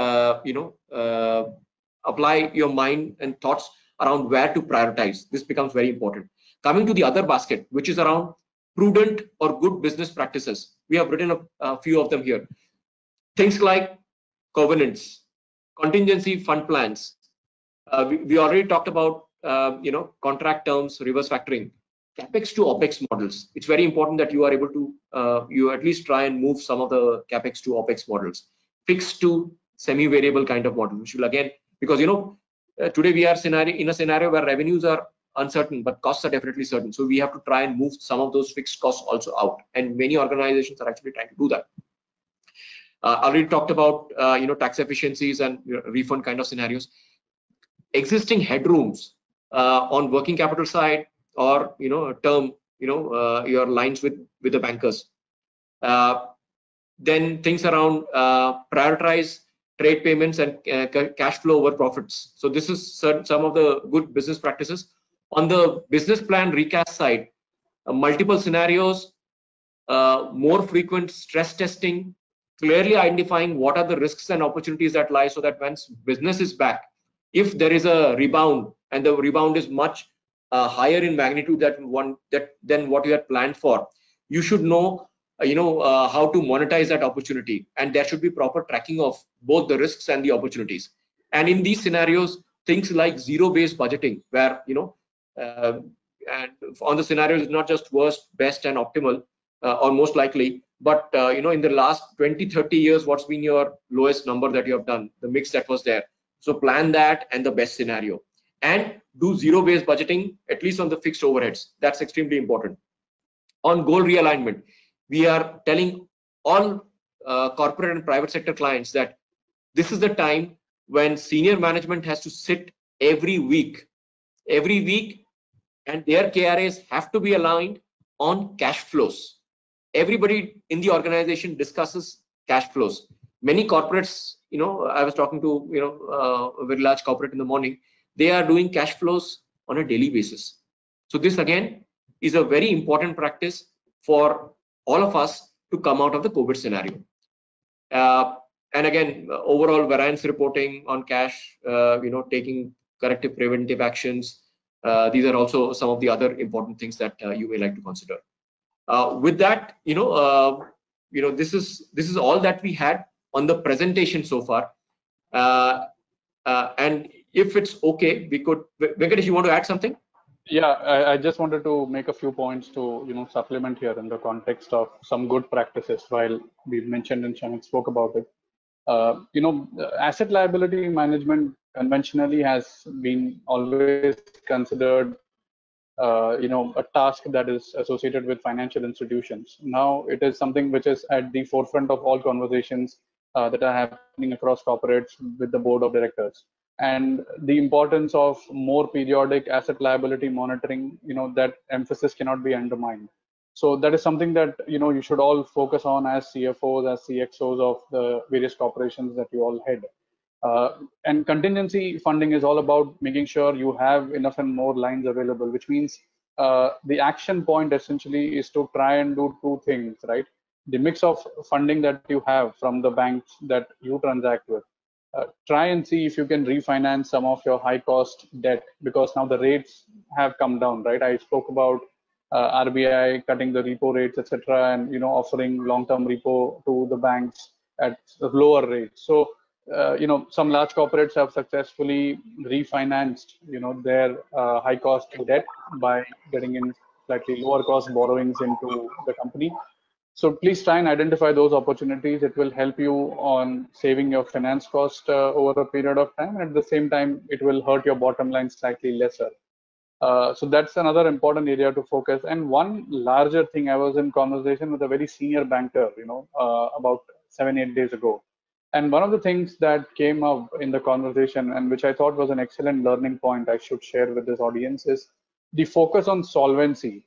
apply your mind and thoughts around where to prioritize. This becomes very important. Coming to the other basket, which is around prudent or good business practices. We have written a few of them here. Things like covenants, contingency fund plans. We already talked about contract terms, reverse factoring, capex to opex models. It's very important that you are able to you at least try and move some of the capex to opex models. Fixed to semi-variable kind of model, which will again, because today we are in a scenario where revenues are uncertain, but costs are definitely certain. So we have to try and move some of those fixed costs also out, and many organizations are actually trying to do that. I already talked about tax efficiencies and refund kind of scenarios. Existing headrooms on working capital side or term, your lines with the bankers. Then things around prioritize trade payments and cash flow over profits. So this is some of the good business practices. On the business plan recast side, multiple scenarios, more frequent stress testing, clearly identifying what are the risks and opportunities that lie, so that once business is back, if there is a rebound and the rebound is much higher in magnitude than what you had planned for, you should know how to monetize that opportunity, and there should be proper tracking of both the risks and the opportunities. And in these scenarios, things like zero-based budgeting, where and on the scenarios, it's not just worst, best, and optimal, or most likely, but in the last 20-30 years, what's been your lowest number that you have done, the mix that was there. So plan that and the best scenario, and do zero-based budgeting, at least on the fixed overheads. That's extremely important. On goal realignment, we are telling all corporate and private sector clients that this is the time when senior management has to sit every week, and their KRAs have to be aligned on cash flows. Everybody in the organization discusses cash flows. many corporates, I was talking to, a very large corporate in the morning, they are doing cash flows on a daily basis. So this again is a very important practice for all of us to come out of the COVID scenario. And again, overall variance reporting on cash, taking corrective preventive actions. These are also some of the other important things that you may like to consider. With that, this is all that we had on the presentation so far. And if it's okay, we could, Venkatesh, you want to add something? Yeah, I just wanted to make a few points to supplement here in the context of some good practices. While we mentioned and Shamit spoke about it, asset liability management conventionally has been always considered a task that is associated with financial institutions. Now it is something which is at the forefront of all conversations that are happening across corporates with the board of directors. And the importance of more periodic asset liability monitoring, that emphasis cannot be undermined. So that is something that you should all focus on as CFOs, as CXOs of the various corporations that you all head. And contingency funding is all about making sure you have enough and more lines available, which means the action point essentially is to try and do two things, right? The mix of funding that you have from the banks that you transact with. Try and see if you can refinance some of your high cost debt, because now the rates have come down, right? I spoke about RBI cutting the repo rates, etc., and offering long-term repo to the banks at lower rates. So some large corporates have successfully refinanced their high cost debt by getting in slightly lower cost borrowings into the company. So please try and identify those opportunities. It will help you on saving your finance cost over a period of time, and at the same time it will hurt your bottom line slightly lesser. So that's another important area to focus. And one larger thing, I was in conversation with a very senior banker about 7-8 days ago. And one of the things that came up in the conversation, and which I thought was an excellent learning point I should share with this audience, is the focus on solvency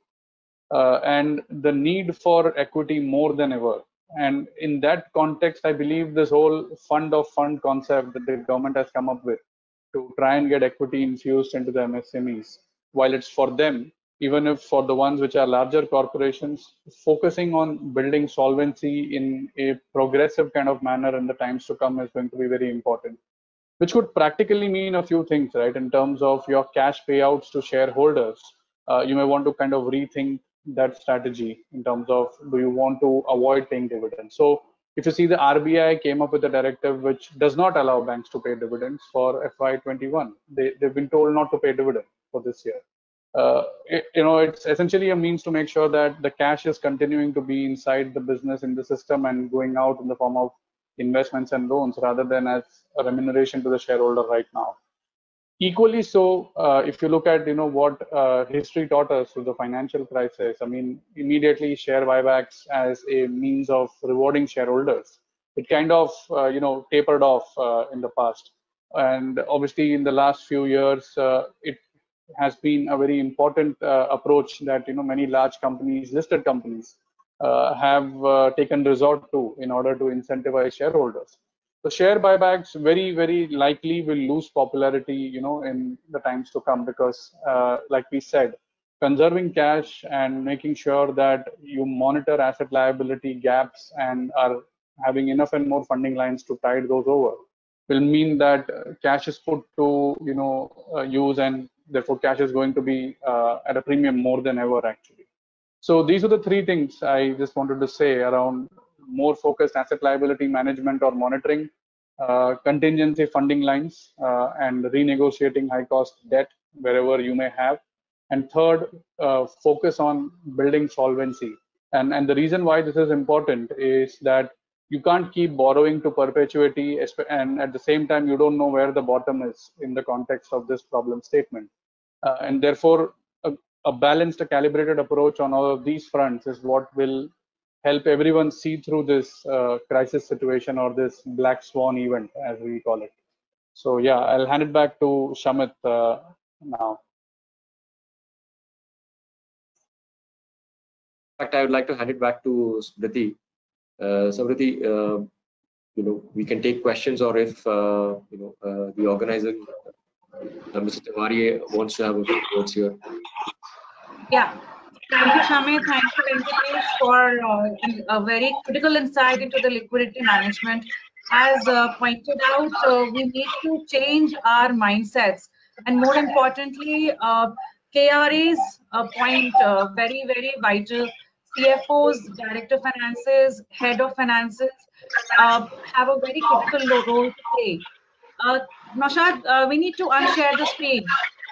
and the need for equity more than ever. And in that context, I believe this whole fund of fund concept that the government has come up with to try and get equity infused into the MSMEs, while it's for them, even if for the ones which are larger corporations, focusing on building solvency in a progressive kind of manner in the times to come is going to be very important, which could practically mean a few things, right? In terms of your cash payouts to shareholders, you may want to kind of rethink that strategy in terms of, do you want to avoid paying dividends? So if you see, the RBI came up with a directive which does not allow banks to pay dividends for FY21. They've been told not to pay dividend for this year. It's essentially a means to make sure that the cash is continuing to be inside the business, in the system, and going out in the form of investments and loans rather than as a remuneration to the shareholder right now. Equally so, if you look at what history taught us through the financial crisis, I mean, immediately share buybacks as a means of rewarding shareholders, it kind of tapered off in the past, and obviously in the last few years it has been a very important approach that many large companies, listed companies, have taken resort to in order to incentivize shareholders. So share buybacks very, very likely will lose popularity, in the times to come, because, like we said, conserving cash and making sure that you monitor asset liability gaps and are having enough and more funding lines to tide those over will mean that cash is put to use, and therefore cash is going to be at a premium more than ever, actually. So these are the three things I just wanted to say around more focused asset liability management or monitoring, contingency funding lines, and renegotiating high cost debt wherever you may have. And third, focus on building solvency. And the reason why this is important is that you can't keep borrowing to perpetuity, and at the same time you don't know where the bottom is in the context of this problem statement. And therefore, a balanced, a calibrated approach on all of these fronts is what will help everyone see through this crisis situation, or this black swan event, as we call it. So yeah, I'll hand it back to Shamit now. In fact, I would like to hand it back to Smriti. Smriti, we can take questions, or if the organizer, Mr. Tiwari, wants to have a few words here. Yeah. Thank you, Shamit. Thank you, Venkatesh, for a very critical insight into the liquidity management. As pointed out, we need to change our mindsets. And more importantly, KRA's point, very, very vital. CFOs, Director of Finances, Head of Finances have a very critical role to play. Naushad, we need to unshare the screen.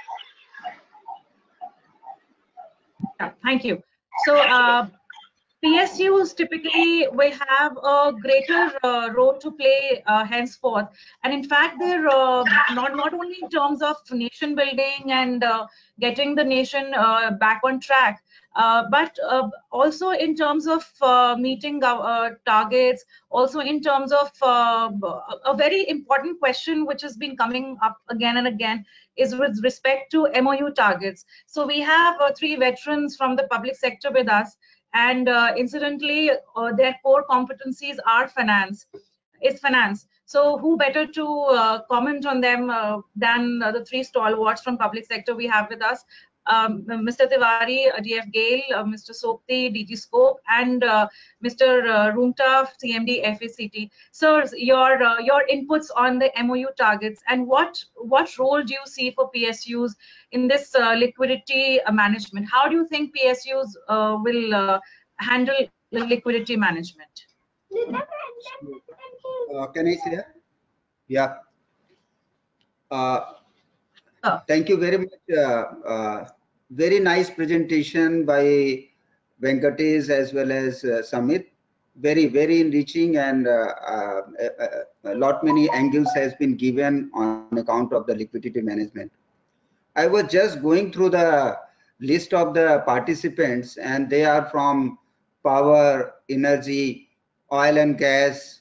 Yeah, thank you. So PSUs typically will have a greater role to play henceforth, and in fact, they're not only in terms of nation building and getting the nation back on track, but also in terms of meeting targets, also in terms of a very important question which has been coming up again and again is with respect to MOU targets. So we have 3 veterans from the public sector with us, and incidentally, their core competencies are finance. So who better to comment on them than the 3 stalwarts from public sector we have with us, Mr. Tiwari, DF GAIL, Mr. Sopti, DG Scope, and Mr. Roongta, CMD FACT. Sir, your inputs on the MOU targets, and what role do you see for PSUs in this liquidity management? How do you think PSUs will handle liquidity management? Can I say that? Yeah. Thank you very much. Very nice presentation by Venkatesh as well as Samit. Very, very enriching, and a lot many angles has been given on account of the liquidity management. I was just going through the list of the participants, and they are from power, energy, oil and gas,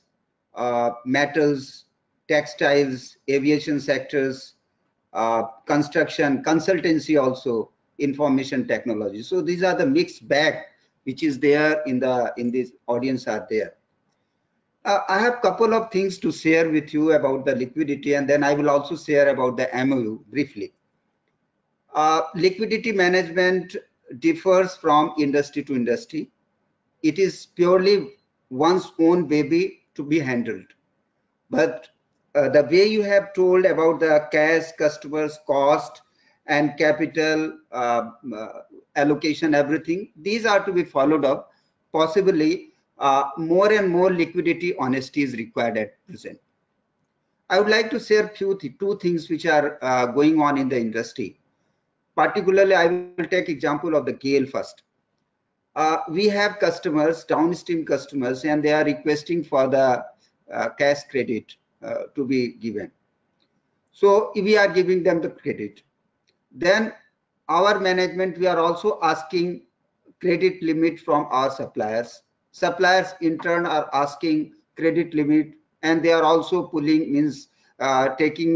metals, textiles, aviation sectors, construction, consultancy, also information technology. So these are the mixed bag which is there in this audience are there. I have a couple of things to share with you about the liquidity, and then I will also share about the MOU briefly. Liquidity management differs from industry to industry. It is purely one's own baby to be handled. But the way you have told about the cash, customers, cost, and capital allocation, everything, these are to be followed up. Possibly, more and more liquidity honesty is required at present. I would like to share two things which are going on in the industry. Particularly, I will take example of the GAIL first. We have customers, downstream customers, and they are requesting for the cash credit to be given. So we are giving them the credit. Then our management, we are also asking credit limit from our suppliers. Suppliers in turn are asking credit limit, and they are also pulling, means taking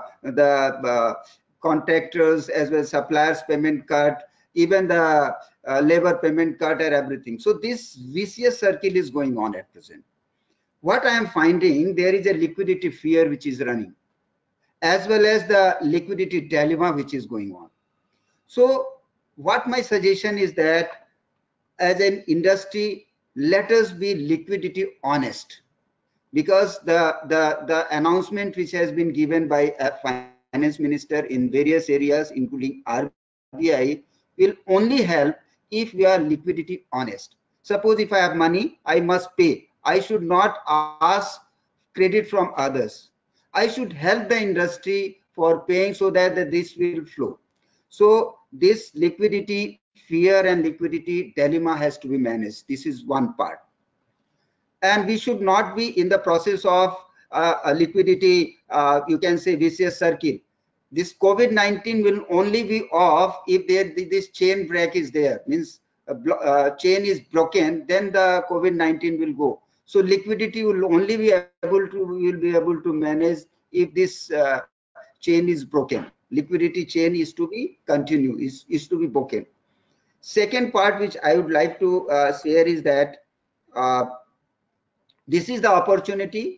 the contractors as well as suppliers payment cut, even the labor payment cut and everything. So this vicious circle is going on at present. What I am finding, there is a liquidity fear which is running, as well as the liquidity dilemma which is going on. So what my suggestion is that as an industry, let us be liquidity honest, because the announcement which has been given by a finance minister in various areas, including RBI, will only help if we are liquidity honest. Suppose if I have money, I must pay. I should not ask credit from others. I should help the industry for paying so that this will flow. So this liquidity fear and liquidity dilemma has to be managed. This is one part. And we should not be in the process of a liquidity, you can say, vicious circle. This COVID-19 will only be off if this chain break is there, means chain is broken, then the COVID-19 will go. So liquidity will only be able to manage if this chain is broken. Liquidity chain is to be continue, is to be broken. Second part which I would like to share is that this is the opportunity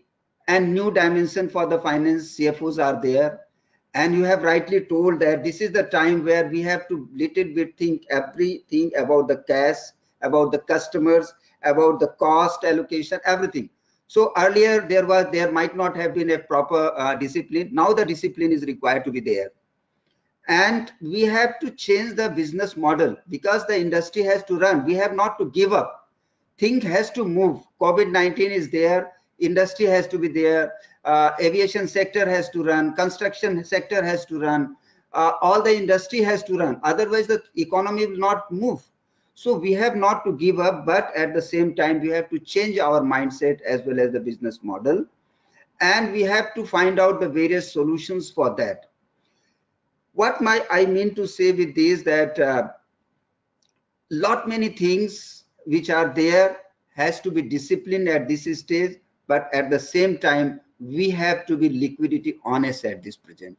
and new dimension for the finance CFOs are there. And you have rightly told that this is the time where we have to little bit think everything about the cash, about the customers, about the cost allocation, everything. So earlier there might not have been a proper discipline. Now the discipline is required to be there. And we have to change the business model because the industry has to run. We have not to give up. Thing has to move. COVID-19 is there. Industry has to be there. Aviation sector has to run. Construction sector has to run. All the industry has to run. Otherwise, the economy will not move. So we have not to give up, but at the same time, we have to change our mindset as well as the business model. And we have to find out the various solutions for that. What I mean to say with this that lot many things which are there has to be disciplined at this stage, but at the same time we have to be liquidity honest at this present.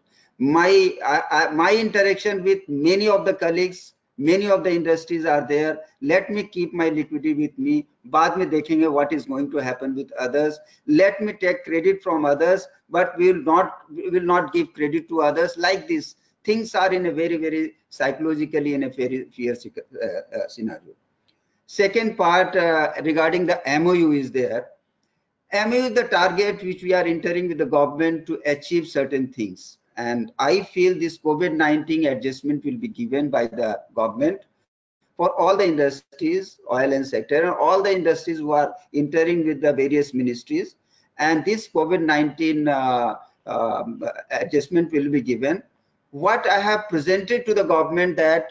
My interaction with many of the colleagues, many of the industries are there. Let me keep my liquidity with me. Baad mein dekhenge what is going to happen with others. Let me take credit from others, but we will not give credit to others. Like this, things are in a very, very psychologically in a very fear scenario. Second part regarding the MOU is there. MOU is the target which we are entering with the government to achieve certain things. And I feel this COVID-19 adjustment will be given by the government for all the industries, oil and sector, and all the industries who are entering with the various ministries. And this COVID-19 adjustment will be given. What I have presented to the government that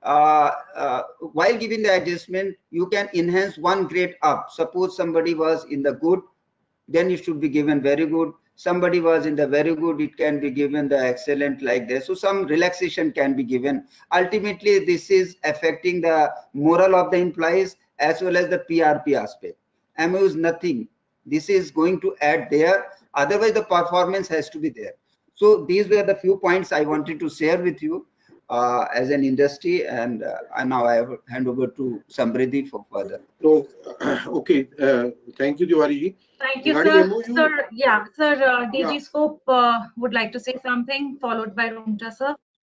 while giving the adjustment, you can enhance one grade up. Suppose somebody was in the good, then it should be given very good. Somebody was in the very good, it can be given the excellent like this. So some relaxation can be given. Ultimately, this is affecting the morale of the employees as well as the PRP aspect. MOU is nothing. This is going to add there. Otherwise, the performance has to be there. So these were the few points I wanted to share with you as an industry, and now I have hand over to Samriddhi for further. So, okay, thank you, Tiwari ji. Thank you, sir. Sir, yeah, sir, DG Scope would like to say something, followed by Roongta, sir.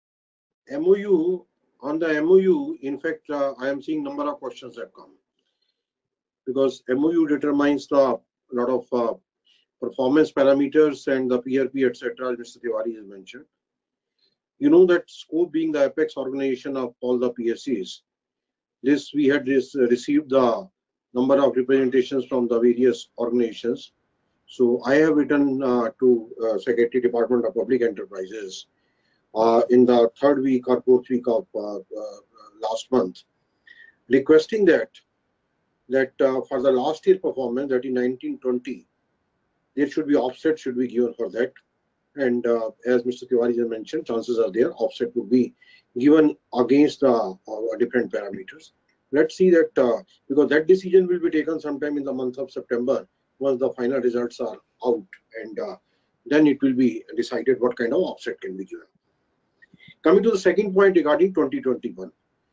MOU, on the MOU, in fact, I am seeing number of questions have come because MOU determines a lot of performance parameters and the PRP, etc. as Mr. Tiwari has mentioned. You know that Scope being the apex organization of all the PSCs, this we had received the number of representations from the various organizations. So I have written to Secretary Department of Public Enterprises in the third week or fourth week of last month, requesting that for the last year performance, that in 1920, there should be offset should be given for that. And as Mr. Tiwari has mentioned, chances are there offset would be given against different parameters. Let's see that because that decision will be taken sometime in the month of September once the final results are out, and then it will be decided what kind of offset can be given. Coming to the second point regarding 2021.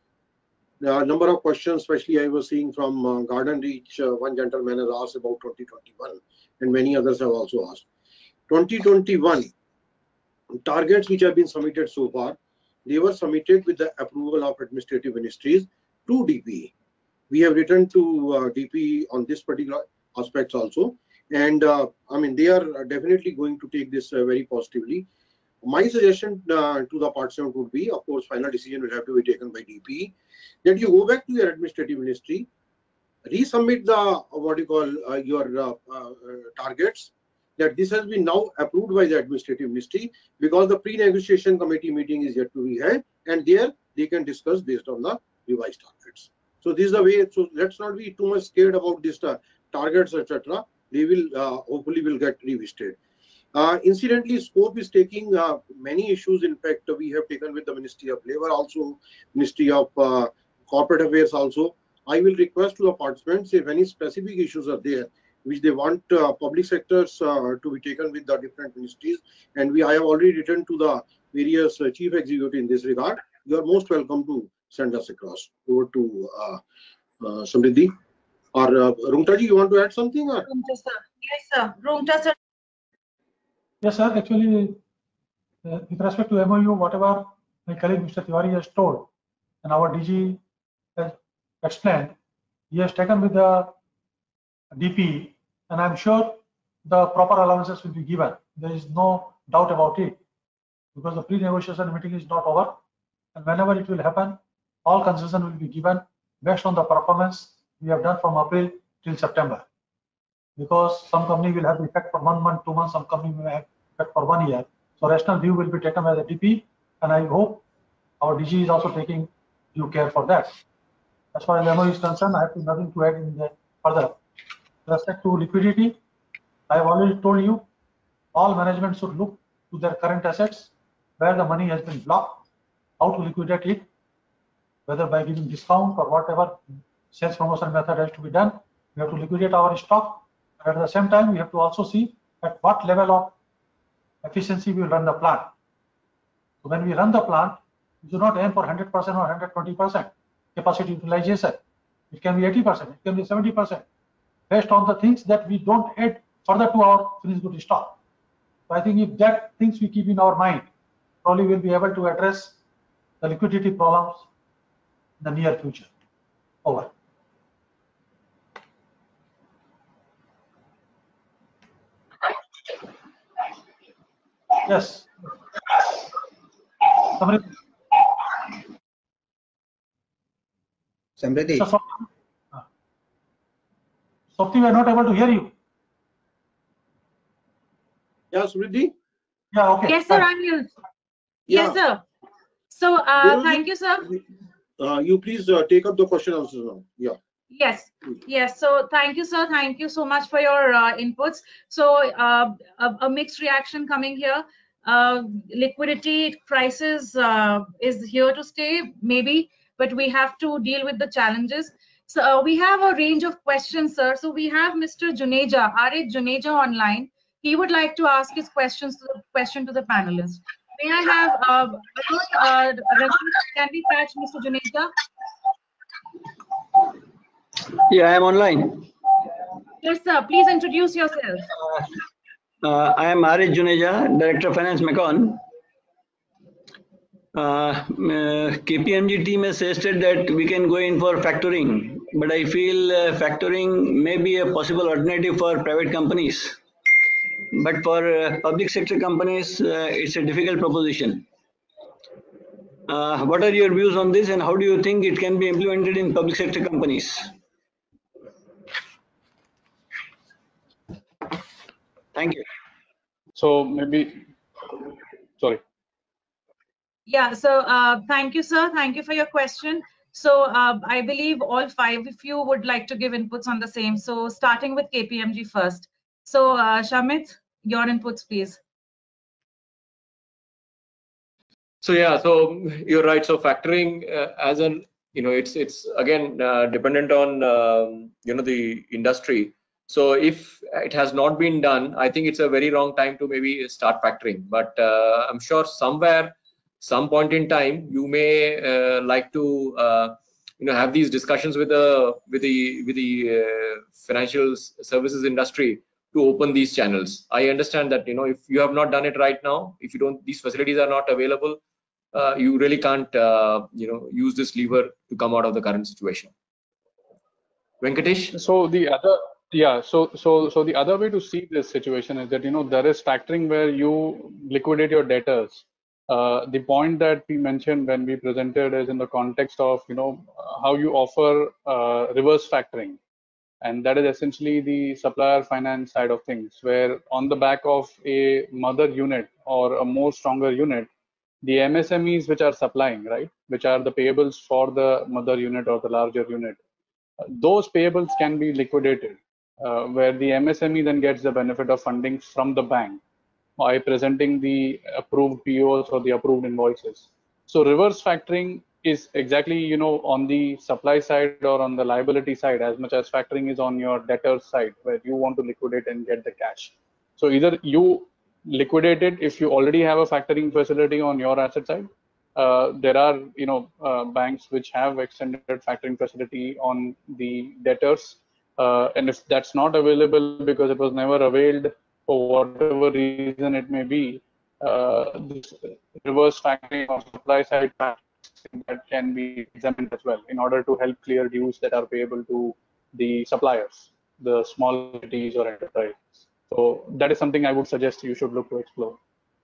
A number of questions, especially I was seeing from Garden Reach, one gentleman has asked about 2021 and many others have also asked. 2021 targets which have been submitted so far, they were submitted with the approval of administrative ministries to DPE. We have written to DPE on this particular aspects also, and I mean they are definitely going to take this very positively. My suggestion to the participant would be, of course, final decision will have to be taken by DPE, that you go back to your administrative ministry, resubmit the what you call your targets, that this has been now approved by the administrative ministry because the pre-negotiation committee meeting is yet to be held, and there they can discuss based on the revised targets. So this is the way. So let's not be too much scared about this targets, etc. They will hopefully will get revisited. Incidentally, Scope is taking many issues. In fact, we have taken with the Ministry of Labour also, Ministry of Corporate Affairs also. I will request to the participants if any specific issues are there which they want public sectors to be taken with the different ministries, and I have already written to the various chief executive in this regard. You are most welcome to send us across. Over to Samriddhi or Roongta ji. You want to add something? Or? Roongta sir. Yes, sir. Roongta sir. Yes, sir. Actually, with respect to MOU, whatever my colleague Mr. Tiwari has told, and our DG has explained, he has taken with the DP, and I'm sure the proper allowances will be given. There is no doubt about it, because the pre-negotiation meeting is not over, and whenever it will happen, all concession will be given based on the performance we have done from April till September. Because some company will have effect for 1 month, 2 months, some company may have effect for 1 year. So rational view will be taken by the DP, and I hope our DG is also taking due care for that. As far as MOU is concerned, I have nothing to add in the further. With respect to liquidity, I have already told you, all management should look to their current assets, where the money has been blocked, how to liquidate it, whether by giving discount or whatever sales promotion method has to be done. We have to liquidate our stock. At the same time, we have to also see at what level of efficiency we will run the plant. So when we run the plant, we do not aim for 100% or 120% capacity utilization. It can be 80%, it can be 70%, based on the things that we don't add further to our finished good stock. So I think if that things we keep in our mind, probably we'll be able to address the liquidity problems in the near future. Over. Yes. Samriddhi. Sopti, we are not able to hear you. Yeah, Samriddhi? Yeah, okay. Yes, sir, I'm here. Yeah. Yes, sir. So, thank you, sir. You please take up the question answers now. Yeah. Yes, yes. So thank you, sir. Thank you so much for your inputs. So a mixed reaction coming here. Liquidity crisis is here to stay, maybe, but we have to deal with the challenges. So we have a range of questions, sir. So we have Mr. Juneja, R.H. Juneja online. He would like to ask his question to the panelists. May I have can we patch Mr. Juneja? Yeah, I am online. Yes, sir. Please introduce yourself. I am R.H. Juneja, Director of Finance, Mecon. KPMG team has suggested that we can go in for factoring, but I feel factoring may be a possible alternative for private companies. But for public sector companies, it's a difficult proposition. What are your views on this, and how do you think it can be implemented in public sector companies? Thank you. So maybe, sorry. Yeah, so thank you, sir. Thank you for your question. So I believe all five of you would like to give inputs on the same. So starting with KPMG first. So Shamit, your inputs, please. So yeah, so you're right. So factoring as an, it's again dependent on the industry. So if it has not been done, I think it's a very wrong time to maybe start factoring. But I'm sure somewhere, some point in time, you may like to have these discussions with the financial services industry to open these channels. I understand that if you have not done it right now, if you don't, these facilities are not available, you really can't use this lever to come out of the current situation. Venkatesh? So the other, yeah, so the other way to see this situation is that there is factoring where you liquidate your debtors. The point that we mentioned when we presented is in the context of how you offer reverse factoring, and that is essentially the supplier finance side of things, where on the back of a mother unit or a more stronger unit, the MSMEs which are supplying, right, which are the payables for the mother unit or the larger unit, those payables can be liquidated, where the MSME then gets the benefit of funding from the bank by presenting the approved POs or the approved invoices. So reverse factoring is exactly on the supply side or on the liability side, as much as factoring is on your debtor side, where you want to liquidate and get the cash. So either you liquidate it if you already have a factoring facility on your asset side. There are banks which have extended factoring facility on the debtors, and if that's not available because it was never availed for whatever reason it may be, this reverse factoring or supply side factoring that can be examined as well in order to help clear dues that are payable to the suppliers, the small entities or enterprises. So that is something I would suggest you should look to explore.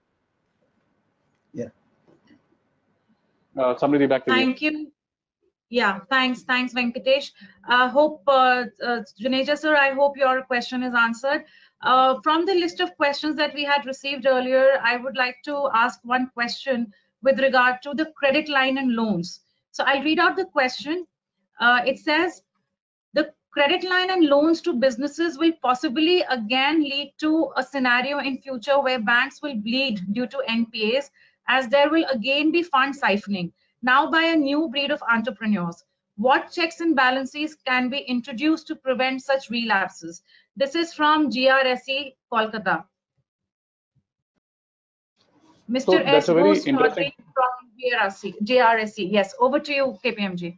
Yeah. Samriddhi, back to you. Thank you. Yeah, thanks, Venkatesh. Juneja sir, I hope your question is answered. From the list of questions that we had received earlier, I would like to ask one question with regard to the credit line and loans. So I'll read out the question. It says, the credit line and loans to businesses will possibly again lead to a scenario in future where banks will bleed due to NPAs, as there will again be fund siphoning, now by a new breed of entrepreneurs. What checks and balances can be introduced to prevent such relapses? This is from GRSE, Kolkata. Mr. S. Ghosh from GRSE. Yes, over to you, KPMG.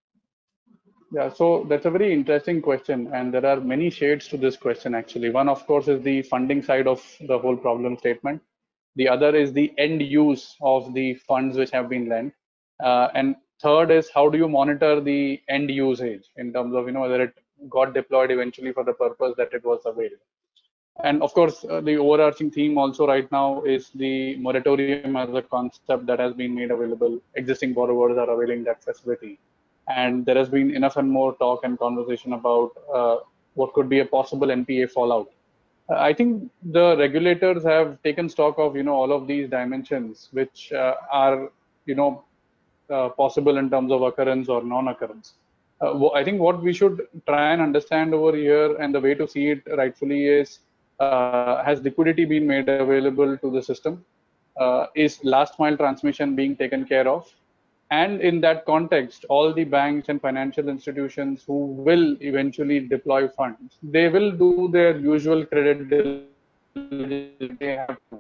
Yeah, so that's a very interesting question, and there are many shades to this question actually. One, of course, is the funding side of the whole problem statement. The other is the end use of the funds which have been lent. And third is, how do you monitor the end usage in terms of, whether it got deployed eventually for the purpose that it was availed. And of course, the overarching theme also right now is the moratorium as a concept that has been made available. Existing borrowers are availing that facility. And there has been enough and more talk and conversation about what could be a possible NPA fallout. I think the regulators have taken stock of all of these dimensions, which are possible in terms of occurrence or non-occurrence. I think what we should try and understand over here, and the way to see it rightfully is, has liquidity been made available to the system? Is last mile transmission being taken care of? And in that context, all the banks and financial institutions who will eventually deploy funds, they will do their usual credit diligence they have to.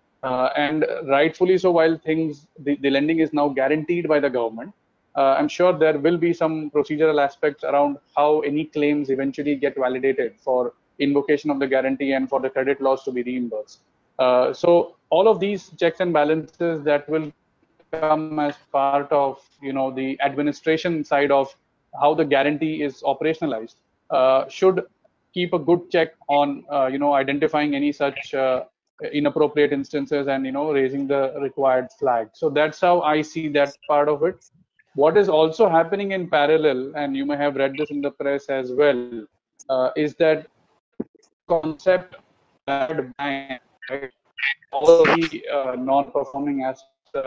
And rightfully so, while the lending is now guaranteed by the government, I'm sure there will be some procedural aspects around how any claims eventually get validated for invocation of the guarantee and for the credit loss to be reimbursed. So all of these checks and balances that will come as part of the administration side of how the guarantee is operationalized should keep a good check on identifying any such inappropriate instances and raising the required flag. So that's how I see that part of it. What is also happening in parallel, and you may have read this in the press as well, is that concept bad bank, right? All the non-performing assets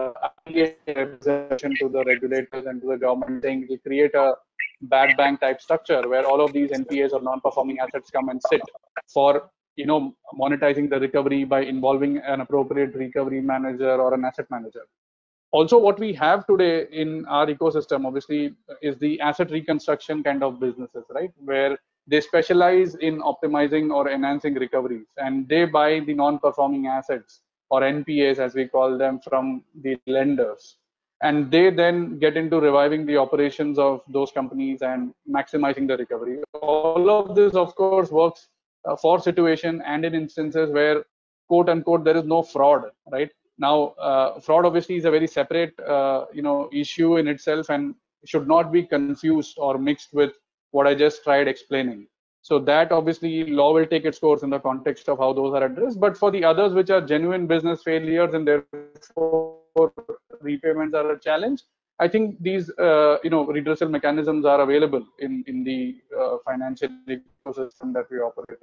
representation to the regulators and to the government, saying we create a bad bank type structure where all of these NPAs or non-performing assets come and sit for monetizing the recovery by involving an appropriate recovery manager or an asset manager. Also, what we have today in our ecosystem, obviously, is the asset reconstruction kind of businesses, right? Where they specialize in optimizing or enhancing recoveries, and they buy the non-performing assets or NPAs, as we call them, from the lenders. And they then get into reviving the operations of those companies and maximizing the recovery. All of this, of course, works for situation and in instances where, quote unquote, there is no fraud, right? Now, fraud obviously is a very separate, issue in itself and should not be confused or mixed with what I just tried explaining. So that obviously law will take its course in the context of how those are addressed. But for the others, which are genuine business failures and therefore repayments are a challenge, I think these redressal mechanisms are available in the financial ecosystem that we operate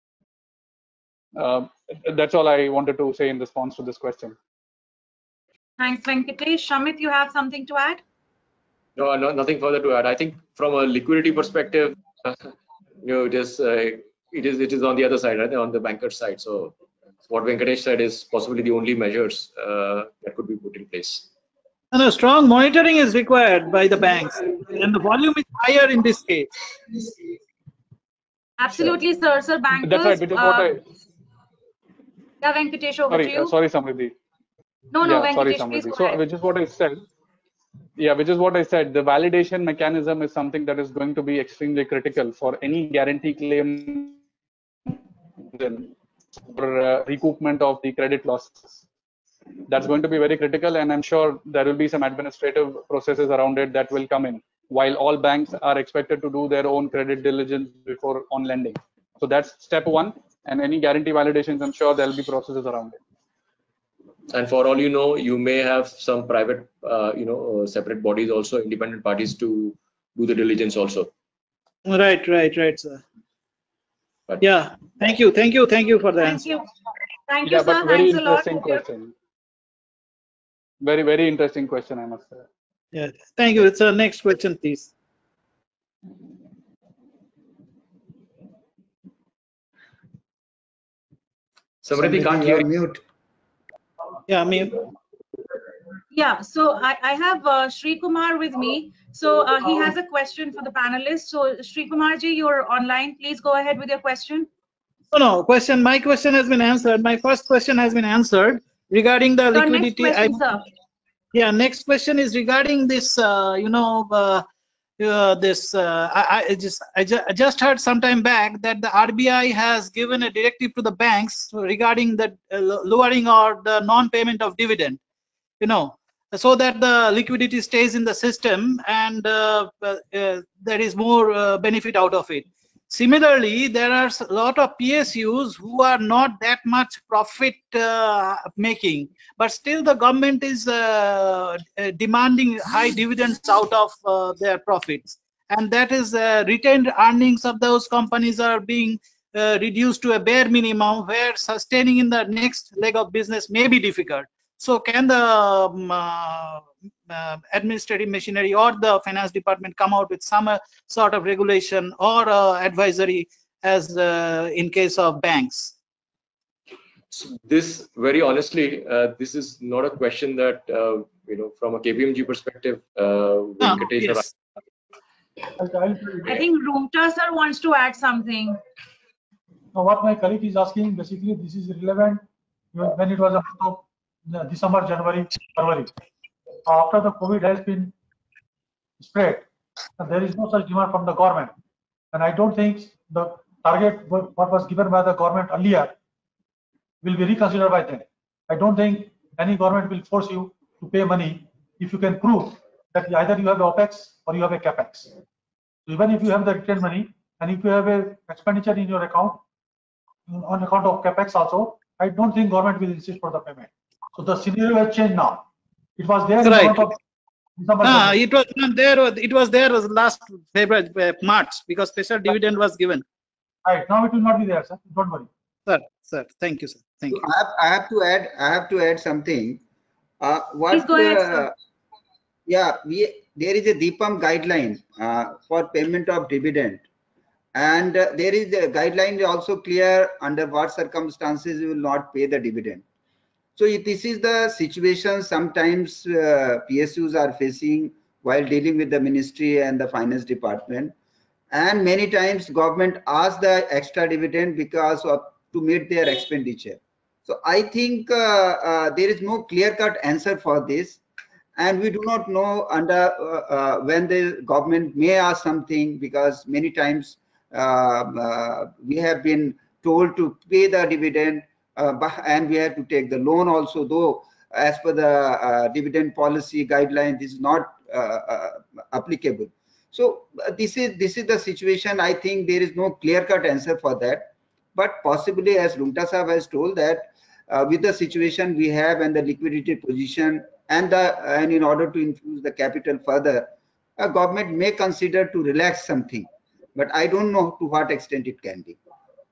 in. That's all I wanted to say in response to this question. Thanks, Venkatesh. Shamit, you have something to add? No, nothing further to add. I think from a liquidity perspective, it is on the other side, right? On the banker side. So what Venkatesh said is possibly the only measures that could be put in place. And a strong monitoring is required by the banks, and the volume is higher in this case. Absolutely, sir. Sir, bankers. That's right. Which is what I. Yeah, Venkatesh, over to you. Sorry, Samriddhi. No, Venkatesh, sorry, please go ahead. Which is what I said. Yeah, which is what I said. The validation mechanism is something that is going to be extremely critical for any guarantee claim. for recoupment of the credit losses. That's going to be very critical, and I'm sure there will be some administrative processes around it that will come in, while all banks are expected to do their own credit diligence before on lending. So that's step one, and any guarantee validations, I'm sure there'll be processes around it. And for all you know, you may have some private, separate bodies also, independent parties to do the diligence also. Right, sir. But yeah, thank you for the answer. Thank you, yeah, sir. but very Thanks a lot. interesting question. Very, very interesting question, I must say. Yeah, thank you. It's our next question, please. Samriddhi can't hear you. Mute. Yeah, me. Yeah, so I have Sri Kumar with me. So he has a question for the panelists. So Sri Kumar ji, you're online. Please go ahead with your question. No, my question has been answered. My first question has been answered regarding the liquidity. Next question, sir. Yeah, next question is regarding this, I just heard some time back that the RBI has given a directive to the banks regarding the lowering or the non-payment of dividend, so that the liquidity stays in the system and there is more benefit out of it. Similarly, there are a lot of PSUs who are not that much profit making, but still the government is demanding high dividends out of their profits, and that is retained earnings of those companies are being reduced to a bare minimum, where sustaining in the next leg of business may be difficult. So can the administrative machinery or the finance department come out with some sort of regulation or advisory as in case of banks? This, very honestly, this is not a question that, from a KPMG perspective, Yes. I think Roongta sir wants to add something. Now, what my colleague is asking, basically, this is relevant when it was up to December, January, February. After the COVID has been spread, there is no such demand from the government. And I don't think the target, what was given by the government earlier, will be reconsidered by them. I don't think any government will force you to pay money if you can prove that either you have OPEX or you have a CAPEX. Even if you have the retained money, and if you have a expenditure in your account, on account of CAPEX also, I don't think government will insist for the payment. So the scenario has changed now. It was there in the month of December. It was not there. It was there last February, March, because special dividend was given. Right now, it will not be there, sir. Don't worry. Sir, thank you, sir. Thank you. I have to add something. Please go ahead, sir. Yeah, there is a DIPAM guideline for payment of dividend, and there is a guideline also clear under what circumstances you will not pay the dividend. So this is the situation sometimes PSUs are facing while dealing with the ministry and the finance department, and many times government asks the extra dividend because of to meet their expenditure. So I think there is no clear-cut answer for this, and we do not know under when the government may ask something, because many times we have been told to pay the dividend and we have to take the loan also, though as per the dividend policy guideline this is not applicable. So this is the situation. I think there is no clear-cut answer for that, but possibly, as Roongta Sahab has told, that with the situation we have and the liquidity position and in order to infuse the capital further, a government may consider to relax something, but I don't know to what extent it can be.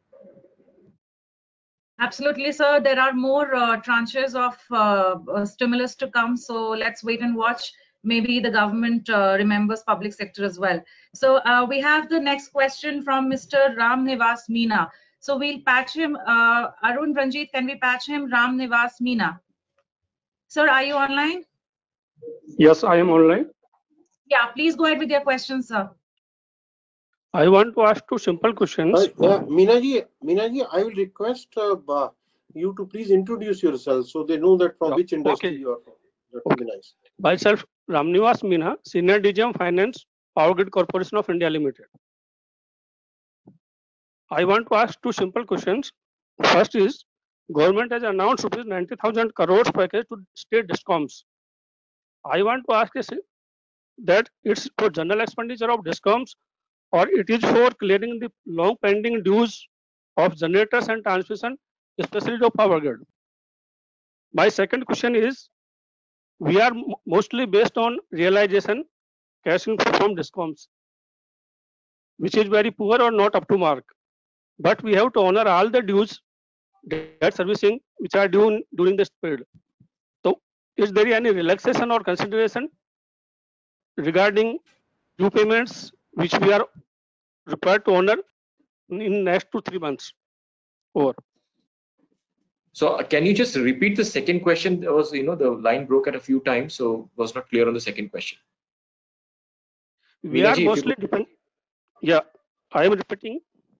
Absolutely, sir. There are more tranches of stimulus to come, so let's wait and watch. Maybe the government remembers public sector as well. So we have the next question from Mr. Ram Nivas Meena. So we'll patch him. Arun Ranjit, can we patch him? Ram Nivas Meena. Sir, are you online? Yes, I am online. Yeah, please go ahead with your question, sir. I want to ask two simple questions. Meena ji, I will request you to please introduce yourself so they know that from which industry you are from. That would be nice. Myself, Ramnivas Meena, Senior DGM Finance, Power Grid Corporation of India Limited. I want to ask two simple questions. First is, government has announced rupees 90,000 crores package to state discoms. I want to ask that it's for general expenditure of discoms, or it is for clearing the long pending dues of generators and transmission, especially of Power Grid. My second question is, we are mostly based on realization cash inflow from discoms, which is very poor or not up to mark. But we have to honor all the dues, debt servicing, which are due during this period. So, is there any relaxation or consideration regarding due payments, which we are required to honor in next 2 to 3 months? Over. So can you just repeat the second question? There was, the line broke at a few times, so was not clear on the second question. We are mostly dependent. Yeah, I am repeating.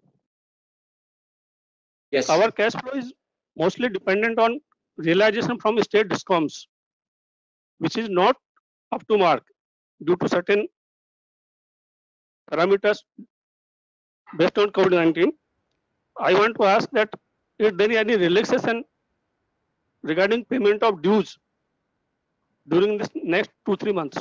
Yes. Our cash flow is mostly dependent on realization from state discoms, which is not up to mark due to certain parameters based on COVID-19. I want to ask that if there is any relaxation regarding payment of dues during this next 2 to 3 months.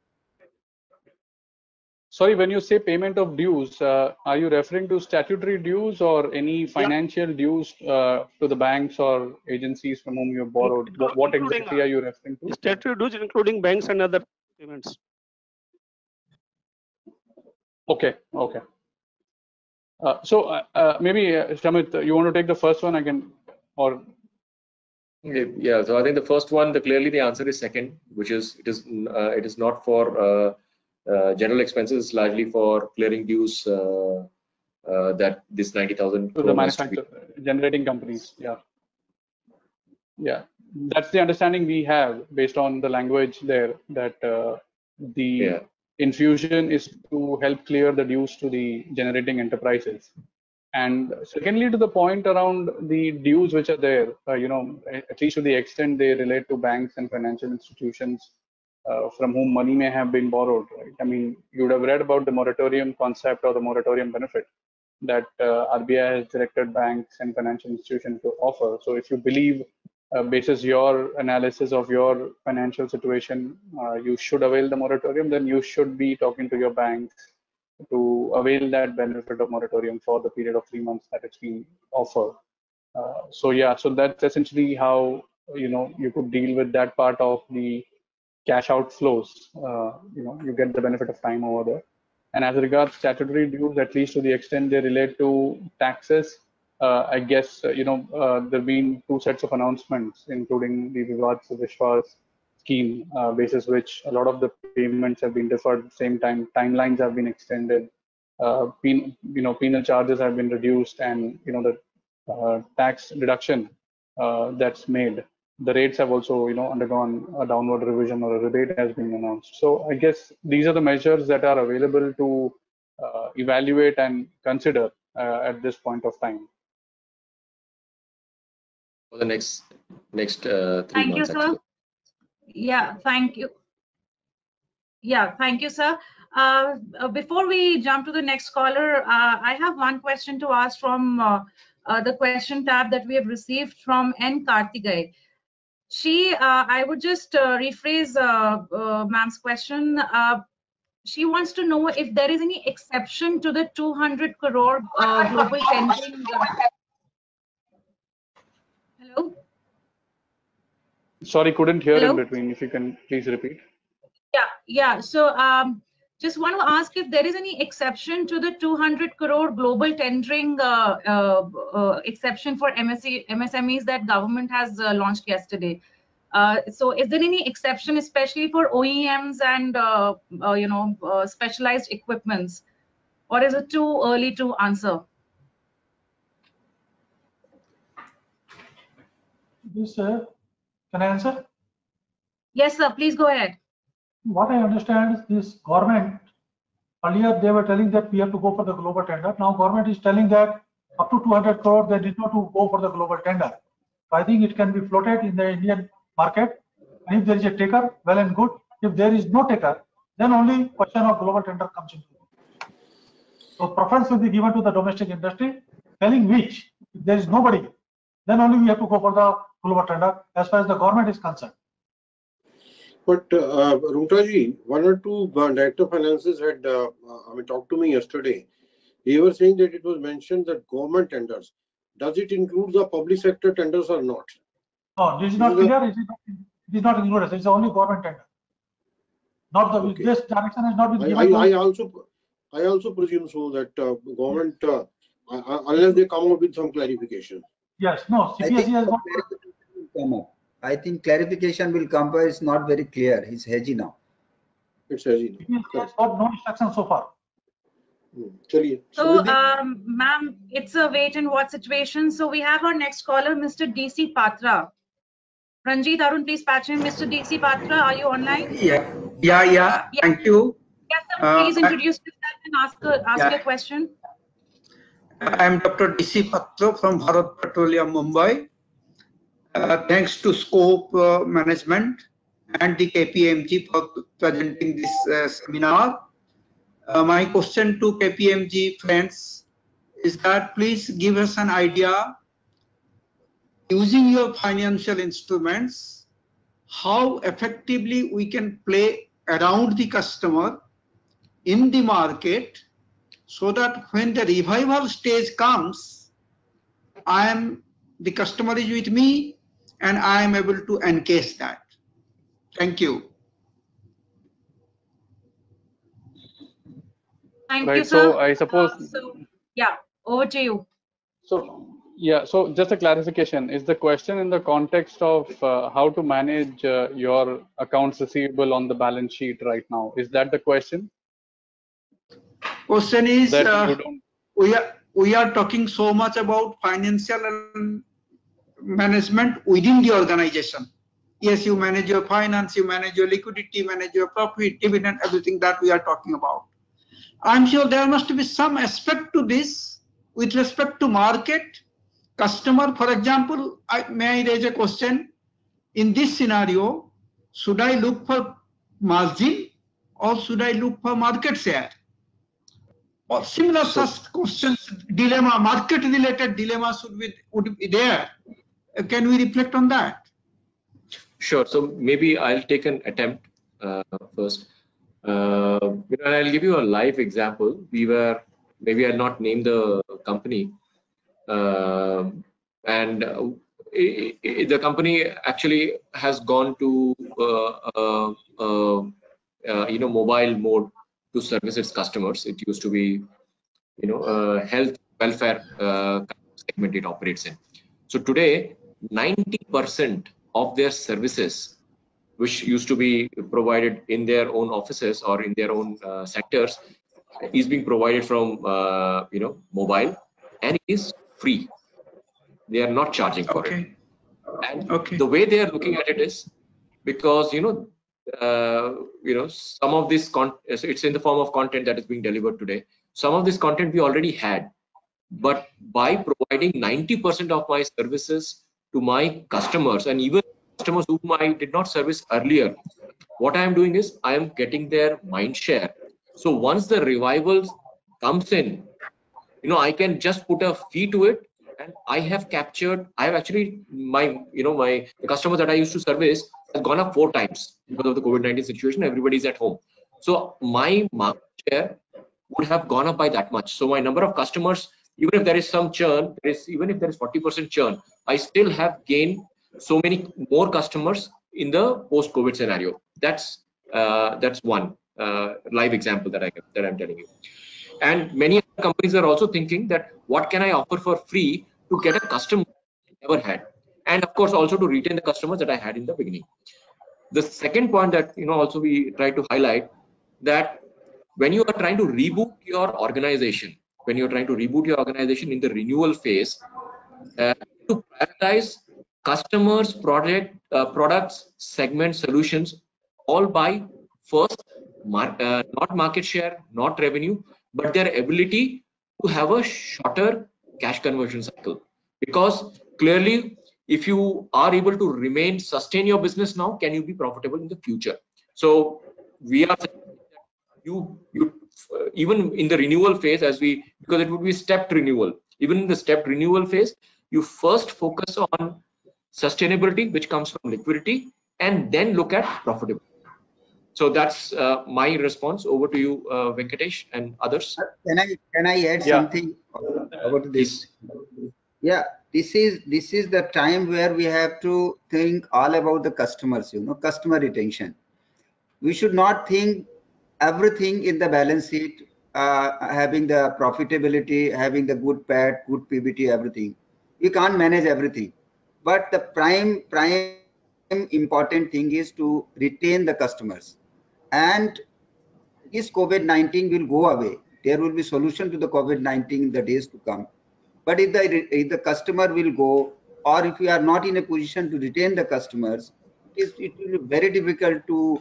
Sorry, when you say payment of dues, are you referring to statutory dues or any financial dues to the banks or agencies from whom you borrowed? What exactly are you referring to? Statutory dues including banks and other payments. Okay. So maybe Shamit, you want to take the first one? I can, or yeah. So I think the first one, clearly the answer is second, which is it is not for general expenses, largely for clearing dues that this 90,000 to the manufacturer generating companies. Yeah, that's the understanding we have based on the language there, that the infusion is to help clear the dues to the generating enterprises. And secondly, to the point around the dues which are there, at least to the extent they relate to banks and financial institutions from whom money may have been borrowed, right? I mean, you would have read about the moratorium concept or the moratorium benefit that RBI has directed banks and financial institutions to offer. So if you believe, basis your analysis of your financial situation, you should avail the moratorium, then you should be talking to your banks to avail that benefit of moratorium for the period of 3 months that it's been offered. So that's essentially how you could deal with that part of the cash outflows. You get the benefit of time over there. And as regards statutory dues, at least to the extent they relate to taxes, I guess there've been 2 sets of announcements, including the Vivad Se Vishwas scheme, basis which a lot of the payments have been deferred at the same time. Timelines have been extended. Penal charges have been reduced, and the tax deduction that's made, the rates have also undergone a downward revision, or a rebate has been announced. So I guess these are the measures that are available to evaluate and consider at this point of time. For the next 3 months. Thank you, sir. Yeah, thank you. Yeah, thank you, sir. Before we jump to the next caller, I have one question to ask from the question tab that we have received from N. Kartigai. I would just rephrase ma'am's question. She wants to know if there is any exception to the 200 crore global tendering. Hello? Sorry, couldn't hear in between. If you can please repeat. Yeah. So just want to ask if there is any exception to the 200 crore global tendering exception for MSMEs that government has launched yesterday. So is there any exception, especially for OEMs and specialized equipments, or is it too early to answer? This can I answer? Yes, sir. Please go ahead. What I understand is this government, earlier they were telling that we have to go for the global tender. Now government is telling that up to 200 crore they did not to go for the global tender. So I think it can be floated in the Indian market. And if there is a taker, well and good. If there is no taker, then only question of global tender comes into it. So preference will be given to the domestic industry, telling which if there is nobody, then only we have to go for the full tender as far as the government is concerned. But Roongta-ji, one or two director of finances had talked to me yesterday. They were saying that it was mentioned that government tenders. Does it include the public sector tenders or not? No, this is not clear. It is not included. It's only government tender. Not the this direction has not been given. I also presume so that government, unless they come out with some clarification. Yes, no. CPSE has got. Come up. I think clarification will come, but it's not very clear. It's hazy now. It's hazy. CPSE has got no instruction so far. So, ma'am, it's a wait and watch situation. So we have our next caller, Mr. DC Patra. Ranjit Arun, please patch in. Mr. DC Patra, are you online? Yeah. Thank you. Yes, sir. Please introduce yourself and ask your question. I am Dr. DC Patra from Bharat Petroleum, Mumbai. Thanks to Scope Management and the KPMG for presenting this seminar. My question to KPMG friends is that please give us an idea, using your financial instruments, how effectively we can play around the customer in the market so that when the revival stage comes, the customer is with me and I am able to encase that. Thank you. Thank right, you, sir. so I suppose. Yeah, over to you. So just a clarification. Is the question in the context of how to manage your accounts receivable on the balance sheet right now? Is that the question? Question is, we are talking so much about financial management within the organization. Yes, you manage your finance, you manage your liquidity, manage your profit, dividend, everything that we are talking about. I'm sure there must be some aspect to this with respect to market, customer. For example, may I raise a question? In this scenario, should I look for margin or should I look for market share? Or similar such questions, dilemma, market-related dilemma would be there. Can we reflect on that? Sure. So maybe I'll take an attempt first. I'll give you a live example. Maybe I'll not name the company, and the company actually has gone to mobile mode to service its customers. It used to be health welfare segment it operates in. So today 90% of their services, which used to be provided in their own offices or in their own sectors, is being provided from mobile, and it is free. They are not charging for it. And the way they are looking at it is because some of this it's in the form of content that is being delivered today. Some of this content we already had, but by providing 90% of my services to my customers, and even customers whom I did not service earlier, what I am doing is I am getting their mind share. So once the revival comes in, I can just put a fee to it, and I have actually the customers that I used to service has gone up 4 times because of the COVID-19 situation. Everybody's at home, so my market share would have gone up by that much. So my number of customers, even if there is some churn, even if there is 40% churn, I still have gained so many more customers in the post-COVID scenario. That's one live example that I'm telling you. And many other companies are also thinking that what can I offer for free to get a customer I never had, and of course also to retain the customers that I had in the beginning. The second point that also we try to highlight, that when you are trying to reboot your organization, in the renewal phase, to prioritize customers, products, segment, solutions, all by first not market share, not revenue, but their ability to have a shorter cash conversion cycle. Because clearly, if you are able to sustain your business now, can you be profitable in the future? So we are you even in the renewal phase, because it would be stepped renewal. Even in the stepped renewal phase, you first focus on sustainability, which comes from liquidity, and then look at profitability. So that's my response. Over to you, Venkatesh and others. Can I add something about this? Yeah, this is the time where we have to think all about the customers, customer retention. We should not think everything in the balance sheet, having the profitability, having the good PAT, good PBT, everything. You can't manage everything. But the prime important thing is to retain the customers. And this COVID-19 will go away. There will be solution to the COVID-19 in the days to come. But if the customer will go, or if we are not in a position to retain the customers, it will be very difficult to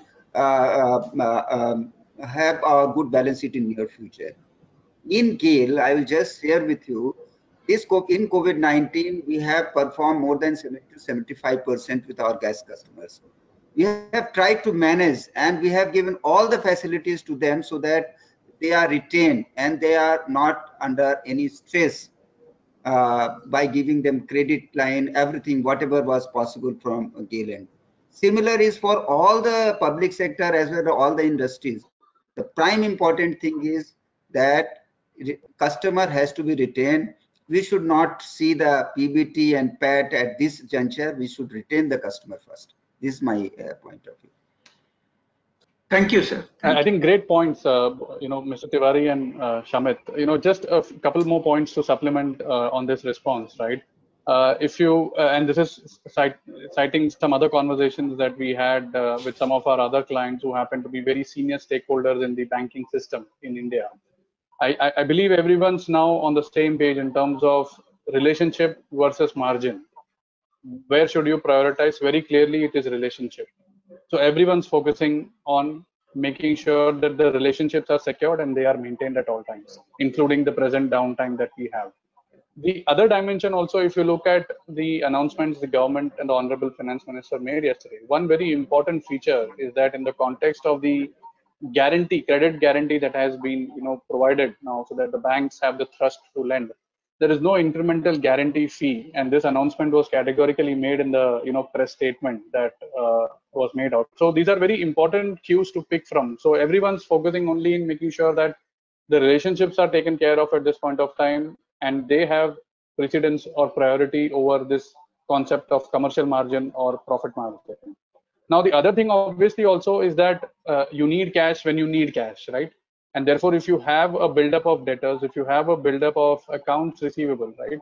have a good balance sheet in near future. In GAIL, I will just share with you, in COVID-19, we have performed more than 70-75% with our gas customers. We have tried to manage, and we have given all the facilities to them so that they are retained and they are not under any stress by giving them credit line, everything, whatever was possible from GAIL end. Similar is for all the public sector as well as all the industries. The prime important thing is that customer has to be retained. We should not see the PBT and PAT at this juncture. We should retain the customer first. This is my point of view. Thank you, sir. I think great points, Mr. Tiwari and Shamit. Just a couple more points to supplement on this response, right? If you, and this is citing some other conversations that we had with some of our other clients who happen to be very senior stakeholders in the banking system in India. I believe everyone's now on the same page in terms of relationship versus margin. Where should you prioritize? Very clearly, it is relationship. So everyone's focusing on making sure that the relationships are secured and they are maintained at all times, including the present downtime that we have. The other dimension also, if you look at the announcements the government and the Honorable Finance Minister made yesterday, one very important feature is that in the context of the credit guarantee that has been provided now, so that the banks have the thrust to lend, there is no incremental guarantee fee, and this announcement was categorically made in the press statement that was made out. So these are very important cues to pick from. So everyone's focusing only in making sure that the relationships are taken care of at this point of time, and they have precedence or priority over this concept of commercial margin or profit margin. Now the other thing obviously also is that you need cash when you need cash, right? And therefore, if you have a buildup of debtors, if you have a buildup of accounts receivable, right?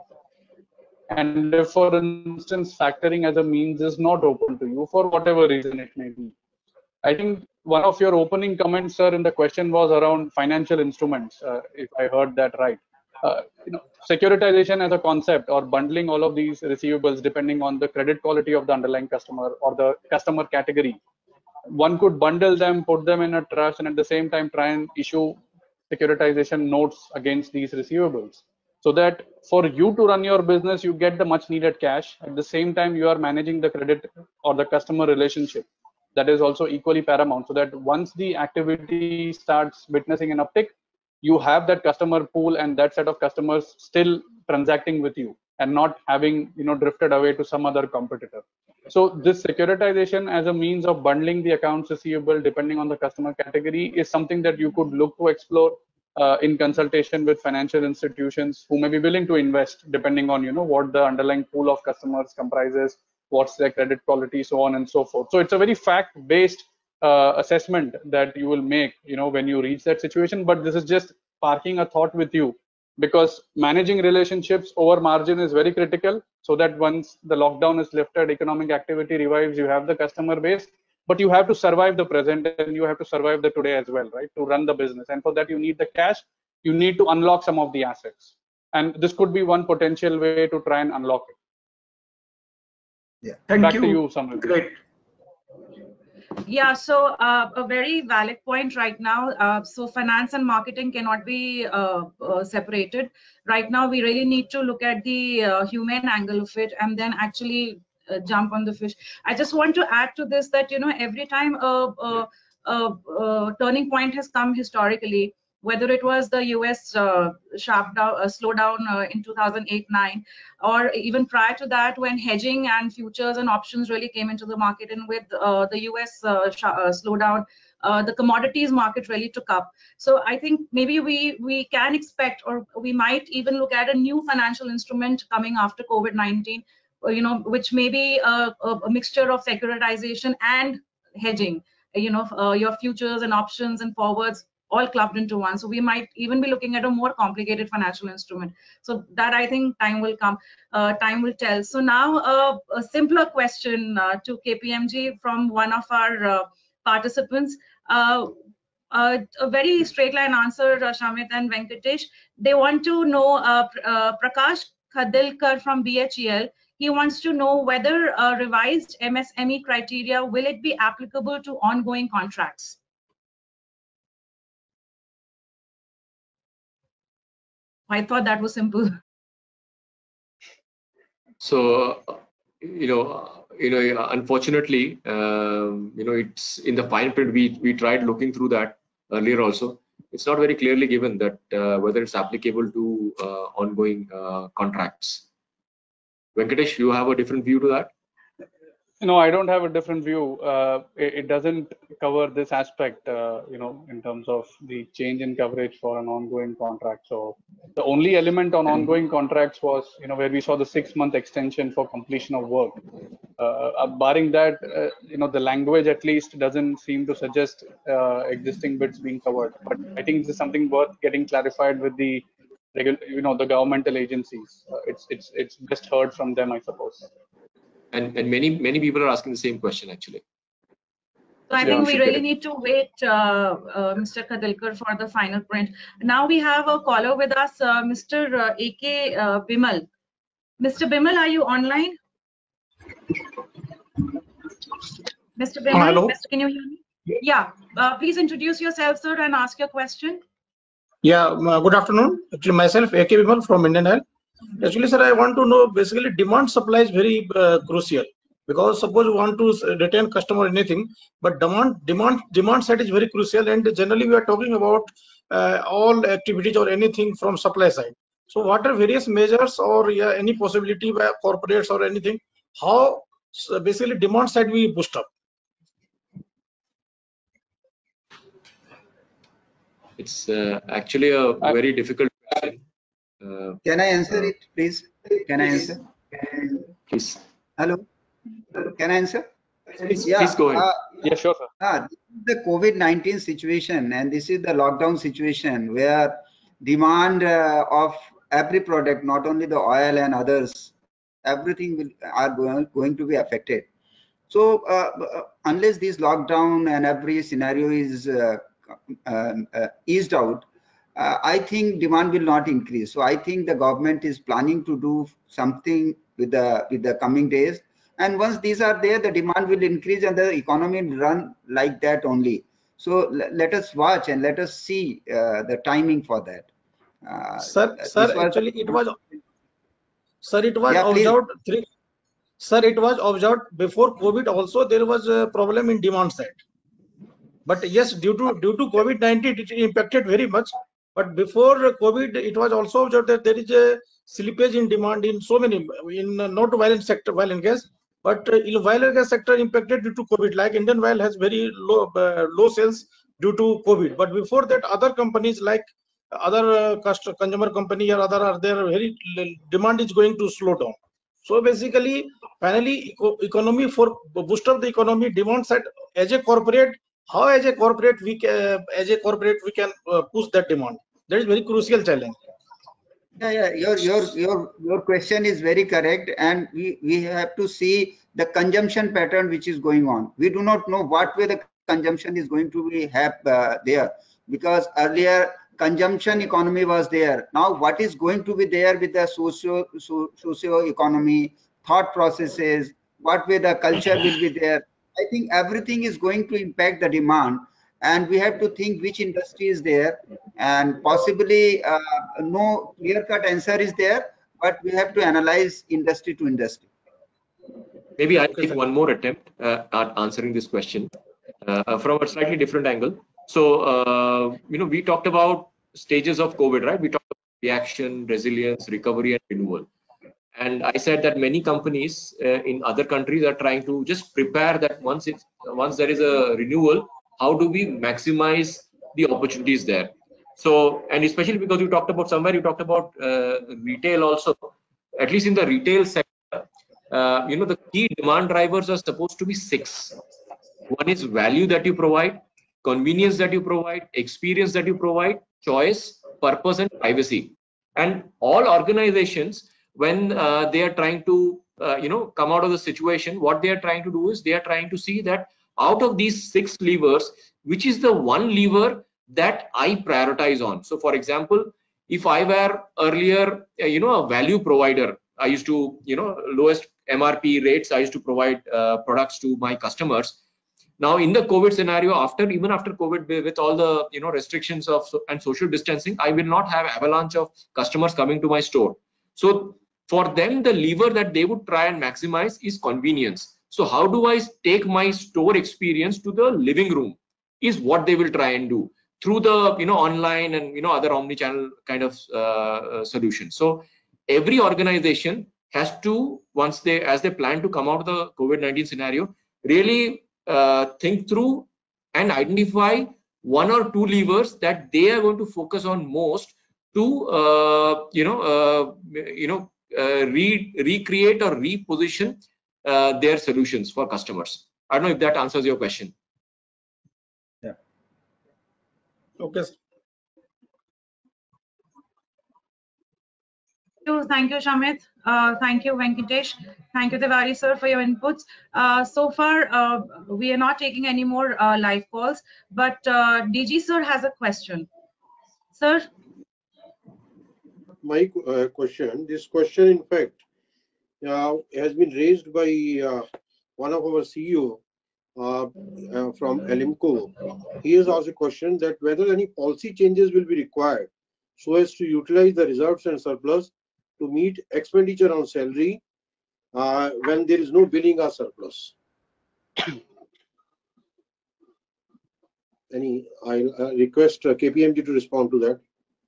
And if, for instance, factoring as a means is not open to you for whatever reason it may be. I think one of your opening comments, sir, in the question was around financial instruments, if I heard that right. Securitization as a concept or bundling all of these receivables depending on the credit quality of the underlying customer or the customer category. One could bundle them, put them in a trust, and at the same time try and issue securitization notes against these receivables, so that for you to run your business, you get the much needed cash. At the same time, you are managing the credit or the customer relationship. That is also equally paramount, so that once the activity starts witnessing an uptick, you have that customer pool and that set of customers still transacting with you and not having drifted away to some other competitor. So this securitization as a means of bundling the accounts receivable depending on the customer category is something that you could look to explore in consultation with financial institutions who may be willing to invest depending on what the underlying pool of customers comprises, what's their credit quality, so on and so forth. So it's a very fact-based assessment that you will make when you reach that situation. But this is just parking a thought with you, because managing relationships over margin is very critical, so that once the lockdown is lifted, economic activity revives, you have the customer base, but you have to survive the present and you have to survive the today as well, right, to run the business. And for that you need the cash, you need to unlock some of the assets, and this could be one potential way to try and unlock it. Yeah, thank Back you. To you, Samrit. Great. Yeah, so a very valid point right now. So finance and marketing cannot be separated. Right now, we really need to look at the human angle of it and then actually jump on the fish. I just want to add to this that, every time a turning point has come historically, whether it was the US slowdown in 2008-9, or even prior to that when hedging and futures and options really came into the market, and with the US slowdown, the commodities market really took up. So I think maybe we can expect, or we might even look at a new financial instrument coming after COVID-19, which may be a mixture of securitization and hedging, your futures and options and forwards all clubbed into one. So we might even be looking at a more complicated financial instrument. So that, I think, time will come, time will tell. So now a simpler question to KPMG from one of our participants. A very straight line answer, Shamit and Venkatesh. They want to know, Prakash Khadilkar from BHEL, he wants to know whether revised MSME criteria, will it be applicable to ongoing contracts? I thought that was simple. So, unfortunately, it's in the fine print. We tried looking through that earlier also. It's not very clearly given that whether it's applicable to ongoing contracts. Venkatesh, you have a different view to that? No, I don't have a different view. It doesn't cover this aspect, in terms of the change in coverage for an ongoing contract. So the only element on ongoing contracts was, where we saw the 6-month extension for completion of work. Barring that, the language at least doesn't seem to suggest existing bids being covered. But I think this is something worth getting clarified with the, the governmental agencies. It's best heard from them, I suppose. And many people are asking the same question, actually. So I think we really need to wait, Mr. Khadilkar, for the final print. Now we have a caller with us, Mr. A.K. Bimal. Mr. Bimal, are you online? Mr. Bimal, hello. Can you hear me? Yeah. Please introduce yourself, sir, and ask your question. Yeah, good afternoon. Actually, myself, A.K. Bimal from Indian Oil. Actually, sir, I want to know, basically demand supply is very crucial, because suppose we want to retain customer or anything, but demand side is very crucial, and generally we are talking about all activities or anything from supply side. So what are various measures or any possibility by corporates or anything, how basically demand side we boost up? It's actually a very difficult question. Can I answer it, please? Can I answer? Please. Hello. Can I answer? Please go ahead. Yeah, sure, sir. This is the COVID-19 situation, and this is the lockdown situation where demand of every product, not only the oil and others, everything are going to be affected. So unless this lockdown and every scenario is eased out, I think demand will not increase. So I think the government is planning to do something with the coming days. And once these are there, the demand will increase and the economy will run like that only. So let us watch and let us see the timing for that. Sir, actually it was observed. Sir, it was observed before COVID also there was a problem in demand side. But yes, due to COVID-19, it impacted very much. But before COVID, it was also observed that there is a slippage in demand in so many, in not oil and sector, oil and gas, but in oil and gas sector impacted due to COVID. Like Indian Oil has very low sales due to COVID. But before that, other companies like other consumer company or other are there, very demand is going to slow down. So basically, finally, economy for boost up the economy, demand side as a corporate. How as a corporate we can push that demand? That is very crucial challenge. Yeah. Your question is very correct, and we have to see the consumption pattern which is going on. We do not know what way the consumption is going to be there, because earlier consumption economy was there. Now what is going to be there with the socio economy, thought processes, what way the culture will be there? I think everything is going to impact the demand, and we have to think which industry is there, and possibly no clear-cut answer is there, but we have to analyze industry to industry. Maybe I'll take one more attempt at answering this question from a slightly different angle. So, we talked about stages of COVID, right? We talked about reaction, resilience, recovery, and renewal. And I said that many companies in other countries are trying to just prepare that once there is a renewal, how do we maximize the opportunities there? So, and especially because you talked about retail also, at least in the retail sector, the key demand drivers are supposed to be 6. One is value that you provide, convenience that you provide, experience that you provide, choice, purpose, and privacy. And all organizations, when they are trying to come out of the situation, what they are trying to do is they are trying to see that out of these 6 levers, which is the one lever that I prioritize on. So for example, if I were earlier a value provider, I used to lowest MRP rates, I used to provide products to my customers. Now in the COVID scenario, even after COVID, with all the restrictions and social distancing, I will not have avalanche of customers coming to my store. So for them, the lever that they would try and maximize is convenience. So how do I take my store experience to the living room is what they will try and do through the online and other omni-channel kind of solutions. So every organization has to, as they plan to come out of the COVID-19 scenario, really think through and identify 1 or 2 levers that they are going to focus on most to recreate or reposition their solutions for customers. I don't know if that answers your question. Yeah. Okay. Thank you, Shamit. Thank you, Venkatesh. Thank you, Tiwari sir, for your inputs. So far, we are not taking any more live calls, but DG sir has a question. Sir? My question, this question in fact has been raised by one of our CEO from Alimco. He has asked a question that whether any policy changes will be required so as to utilize the reserves and surplus to meet expenditure on salary when there is no billing or surplus. I'll request KPMG to respond to that.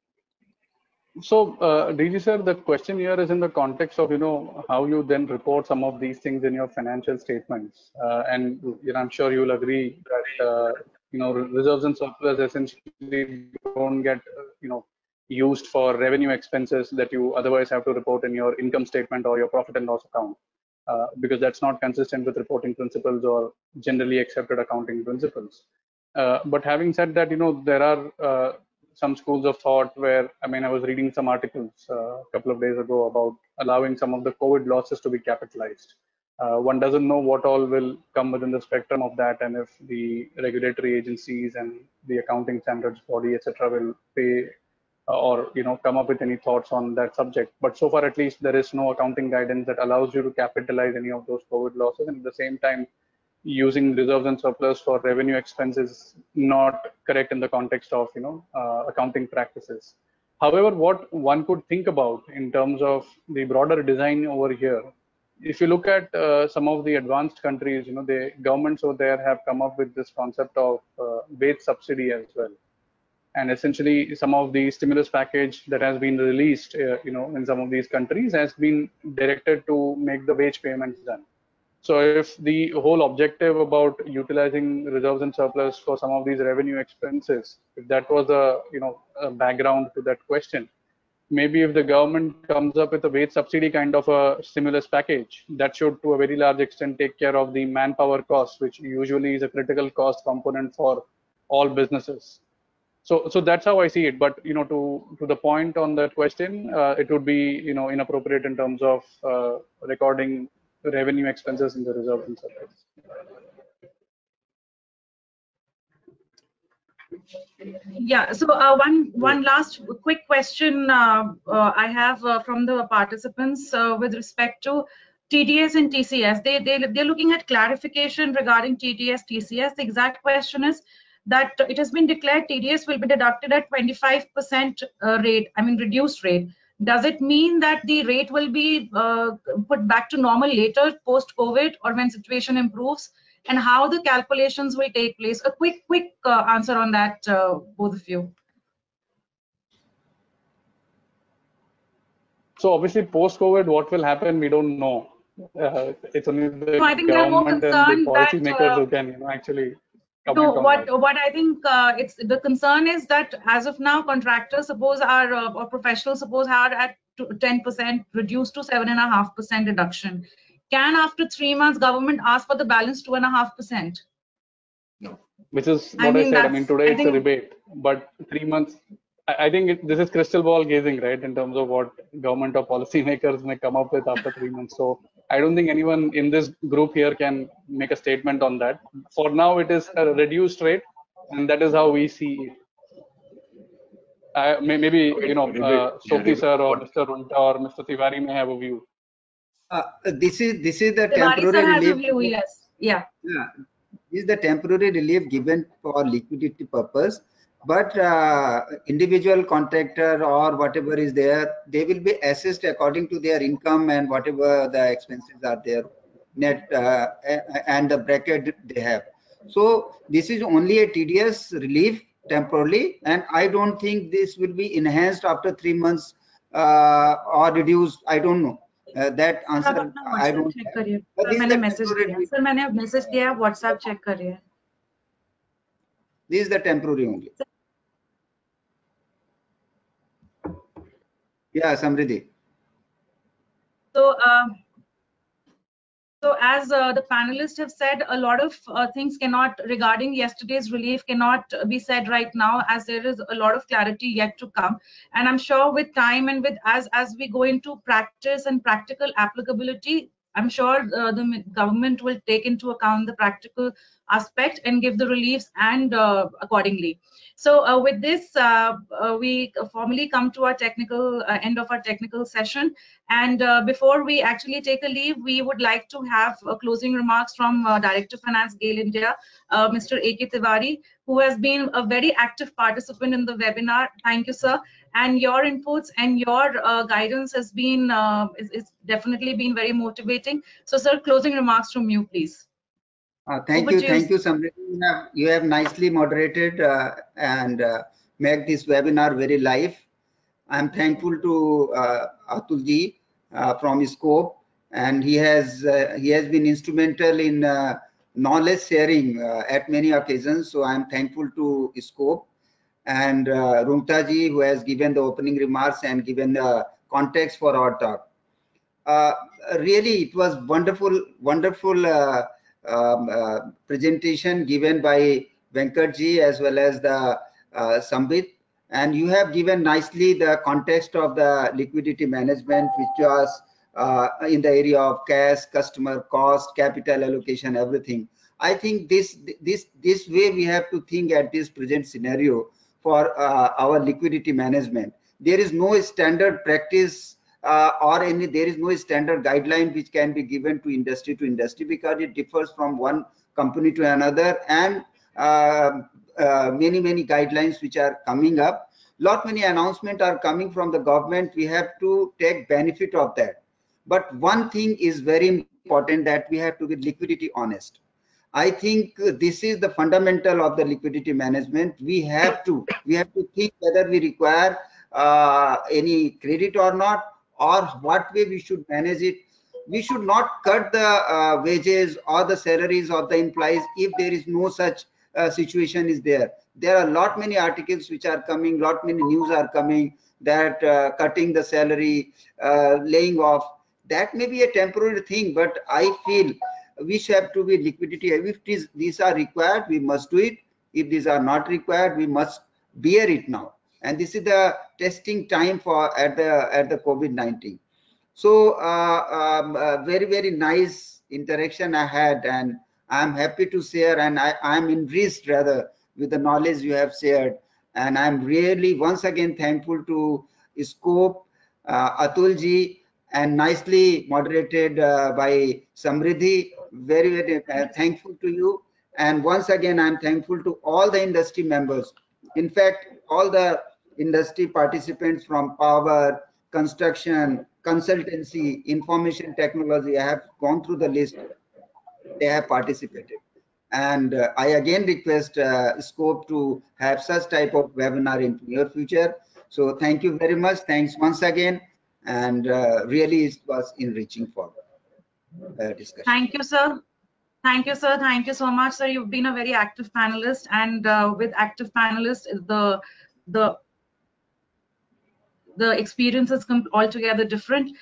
So, DG sir, the question here is in the context of how you then report some of these things in your financial statements, and I'm sure you'll agree that reserves and surplus essentially don't get used for revenue expenses that you otherwise have to report in your income statement or your profit and loss account, because that's not consistent with reporting principles or generally accepted accounting principles. But having said that, there are some schools of thought where, I was reading some articles a couple of days ago about allowing some of the COVID losses to be capitalized. One doesn't know what all will come within the spectrum of that, and if the regulatory agencies and the accounting standards body, etc., will pay or come up with any thoughts on that subject. But so far, at least, there is no accounting guidance that allows you to capitalize any of those COVID losses, and at the same time, using reserves and surplus for revenue expenses not correct in the context of accounting practices. However, what one could think about in terms of the broader design over here, if you look at some of the advanced countries, the governments over there have come up with this concept of wage subsidy as well. And essentially, some of the stimulus package that has been released, in some of these countries has been directed to make the wage payments done. So if the whole objective about utilizing reserves and surplus for some of these revenue expenses, if that was a background to that question, maybe if the government comes up with a wage subsidy kind of a stimulus package, that should to a very large extent take care of the manpower cost, which usually is a critical cost component for all businesses. So that's how I see it. But to the point on that question, it would be inappropriate in terms of recording revenue expenses in the reserve and surplus. Yeah. So one last quick question I have from the participants with respect to TDS and TCS. They're looking at clarification regarding TDS, TCS. The exact question is that it has been declared TDS will be deducted at 25% rate, reduced rate. Does it mean that the rate will be put back to normal later post-COVID or when situation improves? And how the calculations will take place? A quick answer on that, both of you. So obviously post-COVID, what will happen, we don't know. It's only the I think they're more government and the concerned policymakers that who can actually so comment on that. what I think it's the concern is that as of now, contractors suppose are or professionals suppose are at 10% reduced to 7.5% reduction. Can after 3 months government ask for the balance 2.5%? No. Which is what I said. I mean, today it's a rebate, but 3 months. I think this is crystal ball gazing, right, in terms of what government or policymakers may come up with after 3 months. So I don't think anyone in this group here can make a statement on that. For now, it is a reduced rate, and that is how we see it. Maybe, you know, Sopti sir or Mr. Runta or Mr. Tiwari may have a view. This is the Tiwari temporary sir has relief. a view, yes. Yeah. This is the temporary relief given for liquidity purpose. But individual contractor or whatever is there, they will be assessed according to their income and whatever the expenses are there, net and the bracket they have. So this is only a tedious relief temporarily, and I don't think this will be enhanced after 3 months or reduced. I don't know. That answer I don't have. But this is the temporary only. Yeah, Samriddhi. So, so as the panelists have said, a lot of things cannot, regarding yesterday's relief, cannot be said right now, as there is a lot of clarity yet to come. And I'm sure with time and with as we go into practice and practical applicability, I'm sure the government will take into account the practical aspect and give the reliefs and accordingly. So with this, we formally come to our technical end of our technical session. And before we actually take a leave, we would like to have closing remarks from Director Finance, GAIL India, Mr. A.K. Tiwari, who has been a very active participant in the webinar. Thank you, sir. And your inputs and your guidance has been is definitely been very motivating. So, sir, closing remarks from you, please. Thank you, Samriddhi. You have nicely moderated and made this webinar very live. I'm thankful to Atulji from Scope, and he has been instrumental in knowledge sharing at many occasions. So I'm thankful to Scope and Runta ji, who has given the opening remarks and given the context for our talk. Really, it was wonderful presentation given by Venkat ji as well as the Sambit, and you have given nicely the context of the liquidity management, which was in the area of cash, customer cost, capital allocation, everything. I think this way we have to think at this present scenario for our liquidity management. There is no standard practice there is no standard guideline which can be given to industry because it differs from one company to another, and many guidelines which are coming up. Many announcements are coming from the government. We have to take benefit of that. But one thing is very important, that we have to be liquidity honest. I think this is the fundamental of the liquidity management. We have to think whether we require any credit or not, or what way we should manage it. We should not cut the wages or the salaries of the employees if there is no such situation is there. There are many articles which are coming, many news are coming that cutting the salary, laying off, that may be a temporary thing, but I feel we should have to be liquidity. If these are required, we must do it. If these are not required, we must bear it now. And this is the testing time for at the COVID-19. So very nice interaction I had, and I'm happy to share, and I'm enriched rather with the knowledge you have shared. And I'm really once again thankful to Scope, Atulji, and nicely moderated by Samriddhi. Very thankful to you. And once again, I'm thankful to all the industry members. In fact, all the industry participants from power, construction, consultancy, information technology, I have gone through the list. They have participated. And I again request Scope to have such type of webinar in near future. So thank you very much. Thanks once again. and really it was enriching for discussion. Thank you, sir. Thank you, sir. Thank you so much, sir. You've been a very active panelist, and with active panelists, the experience is altogether different.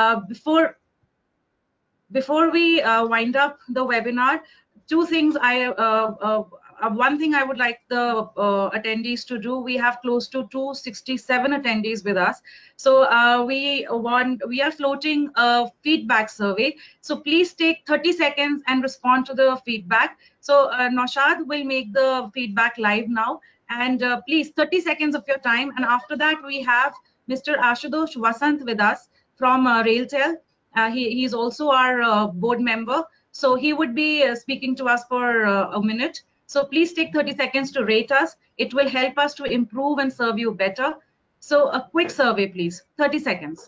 Before we wind up the webinar, two things one thing I would like the attendees to do. We have close to 267 attendees with us. So we are floating a feedback survey. So please take 30 seconds and respond to the feedback. So Naushad will make the feedback live now. And please, 30 seconds of your time. And after that, we have Mr. Ashutosh Vasant with us from RailTel. He is also our board member. So he would be speaking to us for a minute. So please take 30 seconds to rate us. It will help us to improve and serve you better. So a quick survey, please. 30 seconds.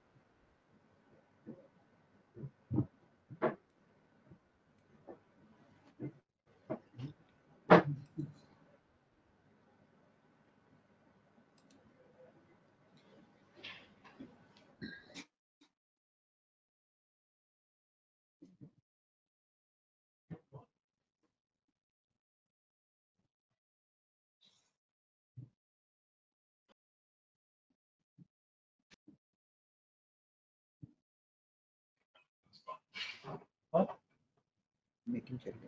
Making check.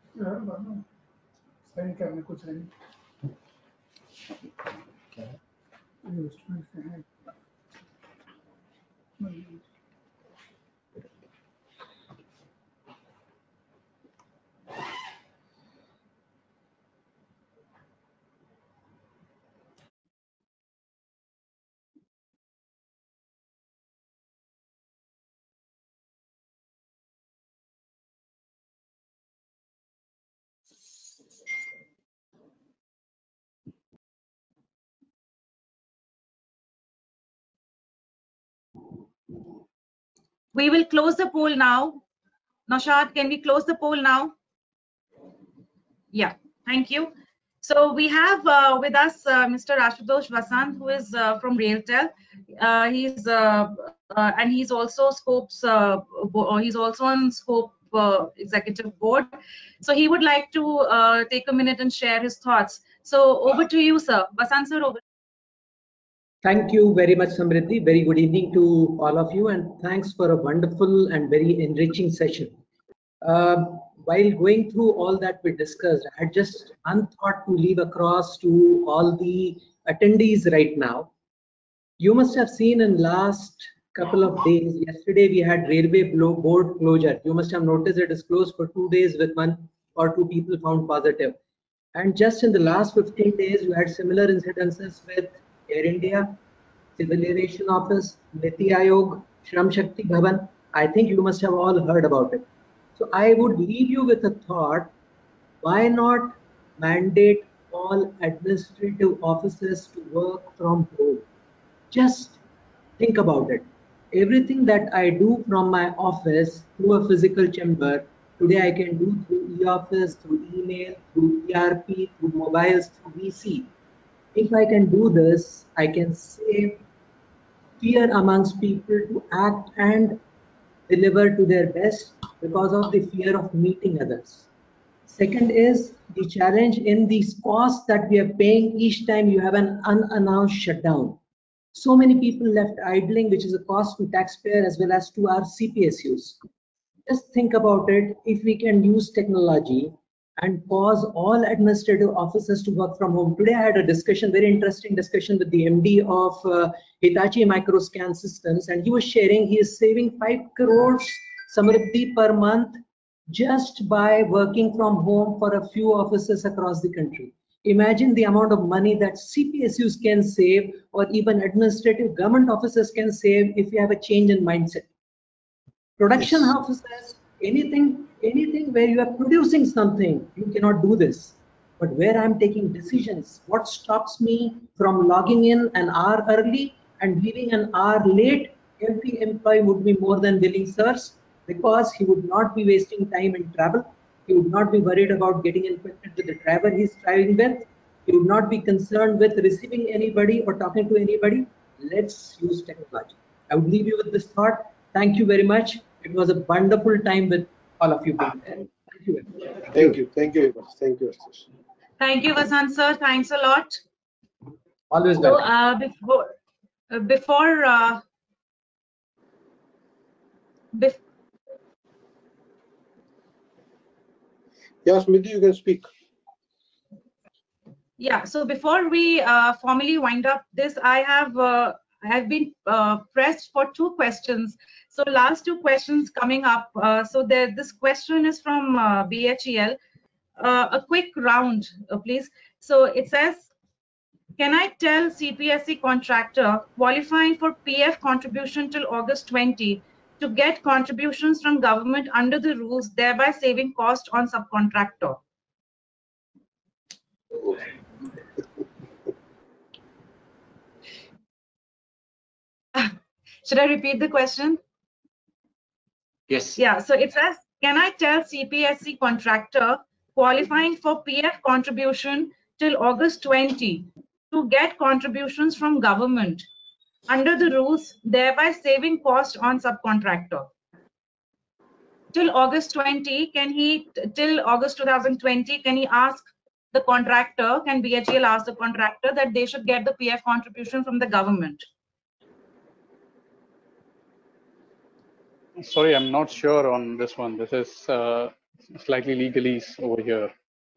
We will close the poll now. Naushad, can we close the poll now? Yeah, thank you. So we have with us Mr. Ashutosh Vasant, who is from RailTel. And he's also Scope's. He's also on Scope executive board. So he would like to take a minute and share his thoughts. So over to you, sir. Vasant sir, over. Thank you very much, Samriddhi. Very good evening to all of you, and thanks for a wonderful and very enriching session. While going through all that we discussed, I had just one thought to leave across to all the attendees right now. You must have seen in last couple of days, yesterday we had railway board closure. You must have noticed it is closed for 2 days with 1 or 2 people found positive. And just in the last 15 days, you had similar incidences with Air India, Civil Aviation Office, Niti Aayog, Shram Shakti Bhavan. I think you must have all heard about it. So I would leave you with a thought, why not mandate all administrative officers to work from home? Just think about it. Everything that I do from my office through a physical chamber, today I can do through e-office, through email, through ERP, through mobiles, through VC. If I can do this, I can save fear amongst people to act and deliver to their best because of the fear of meeting others. Second is the challenge in these costs that we are paying each time you have an unannounced shutdown. So many people left idling, which is a cost to taxpayer as well as to our CPSUs. Just think about it. If we can use technology and cause all administrative officers to work from home. Today I had a discussion, very interesting discussion with the MD of Hitachi Microscan Systems, and he was sharing he is saving 5 crores Samriddhi per month just by working from home for a few offices across the country. Imagine the amount of money that CPSUs can save, or even administrative government officers can save if you have a change in mindset. Production officers, anything where you are producing something, you cannot do this. But where I'm taking decisions, what stops me from logging in an hour early and leaving an hour late? Every employee would be more than willing, sirs, because he would not be wasting time in travel. He would not be worried about getting infected with the driver he's driving with. He would not be concerned with receiving anybody or talking to anybody. Let's use technology. I would leave you with this thought. Thank you very much. It was a wonderful time with all of you being there. Thank you very much. Thank you. Thank you very much. Thank you, Ashish. Thank you, Vasant sir. Thanks a lot. Always So welcome. Yes, Smriti, you can speak. Yeah, so before we formally wind up this, I have been pressed for 2 questions. So last 2 questions coming up. So this question is from BHEL. A quick round, please. So it says, can I tell CPSE contractor qualifying for PF contribution till August 20 to get contributions from government under the rules, thereby saving cost on subcontractor? Should I repeat the question? Yes. Yeah, so it says, can I tell CPSE contractor qualifying for PF contribution till August 20 to get contributions from government under the rules, thereby saving cost on subcontractor? Till August 20, till August 2020, can he ask the contractor, can BHEL ask the contractor that they should get the PF contribution from the government? Sorry, I'm not sure on this one. This is slightly legalese over here.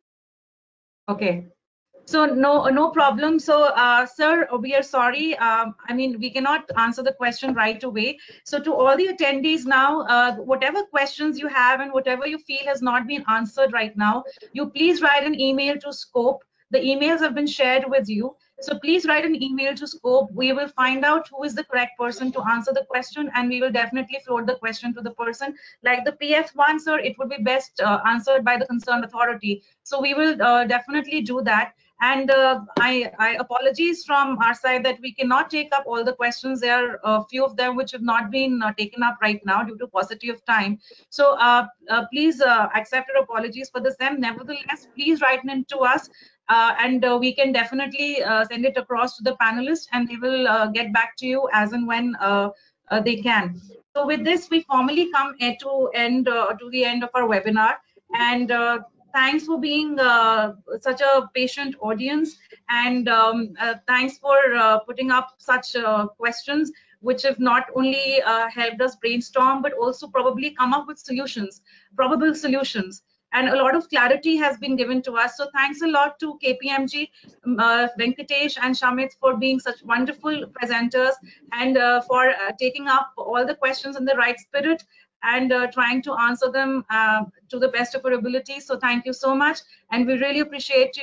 Okay. So no problem. So sir, we are sorry. I mean, we cannot answer the question right away. So to all the attendees now, whatever questions you have and whatever you feel has not been answered right now, you please write an email to Scope. The emails have been shared with you. So please write an email to Scope. We will find out who is the correct person to answer the question, and we will definitely float the question to the person. Like the PF one, sir, it would be best answered by the concerned authority. So we will definitely do that. And I apologize from our side that we cannot take up all the questions. There are a few of them which have not been taken up right now due to paucity of time. So please accept your apologies for the same. Nevertheless, please write in to us. And we can definitely send it across to the panelists, and they will get back to you as and when they can. So with this, we formally come to the end of our webinar. And thanks for being such a patient audience, and thanks for putting up such questions, which have not only helped us brainstorm, but also probably come up with solutions, probable solutions. And a lot of clarity has been given to us. So thanks a lot to KPMG, Venkatesh and Shamit for being such wonderful presenters, and for taking up all the questions in the right spirit and trying to answer them to the best of our ability. So thank you so much. And we really appreciate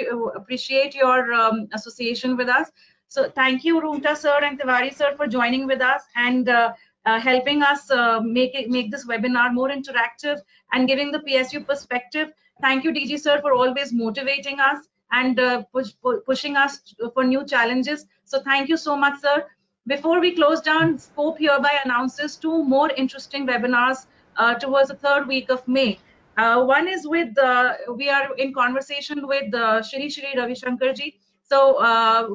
your association with us. So thank you, Roongta sir and Tiwari sir, for joining with us and helping us make this webinar more interactive and giving the PSU perspective. Thank you, DG sir, for always motivating us and pushing us for new challenges. So thank you so much, sir. Before we close down, Scope hereby announces 2 more interesting webinars towards the 3rd week of May. One is with, we are in conversation with Shri Ravi Shankar ji. So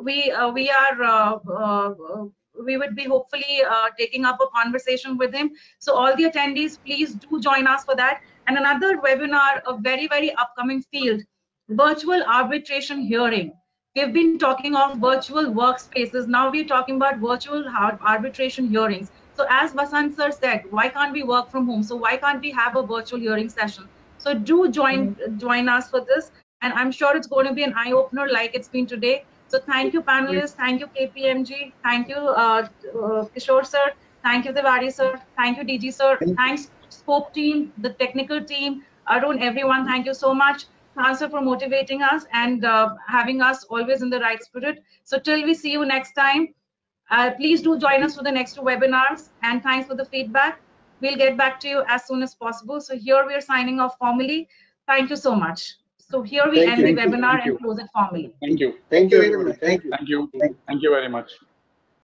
we would be hopefully taking up a conversation with him. So all the attendees, please do join us for that. And another webinar, a very, very upcoming field, virtual arbitration hearing. We've been talking of virtual workspaces. Now we're talking about virtual arbitration hearings. So as Vasant sir said, why can't we work from home? So why can't we have a virtual hearing session? So do join us for this. And I'm sure it's going to be an eye-opener like it's been today. So thank you, panelists. Thank you, KPMG. Thank you, Kishore sir. Thank you, Tiwari sir. Thank you, DG sir. Thanks, Scope team, the technical team, Arun, everyone. Thank you so much. Thanks for motivating us and having us always in the right spirit. So till we see you next time, please do join us for the next 2 webinars. And thanks for the feedback. We'll get back to you as soon as possible. So here we are signing off formally. Thank you so much. So here we end the webinar and close it formally. Thank you. Thank you, everybody. Thank you. Thank you. Thank you very much.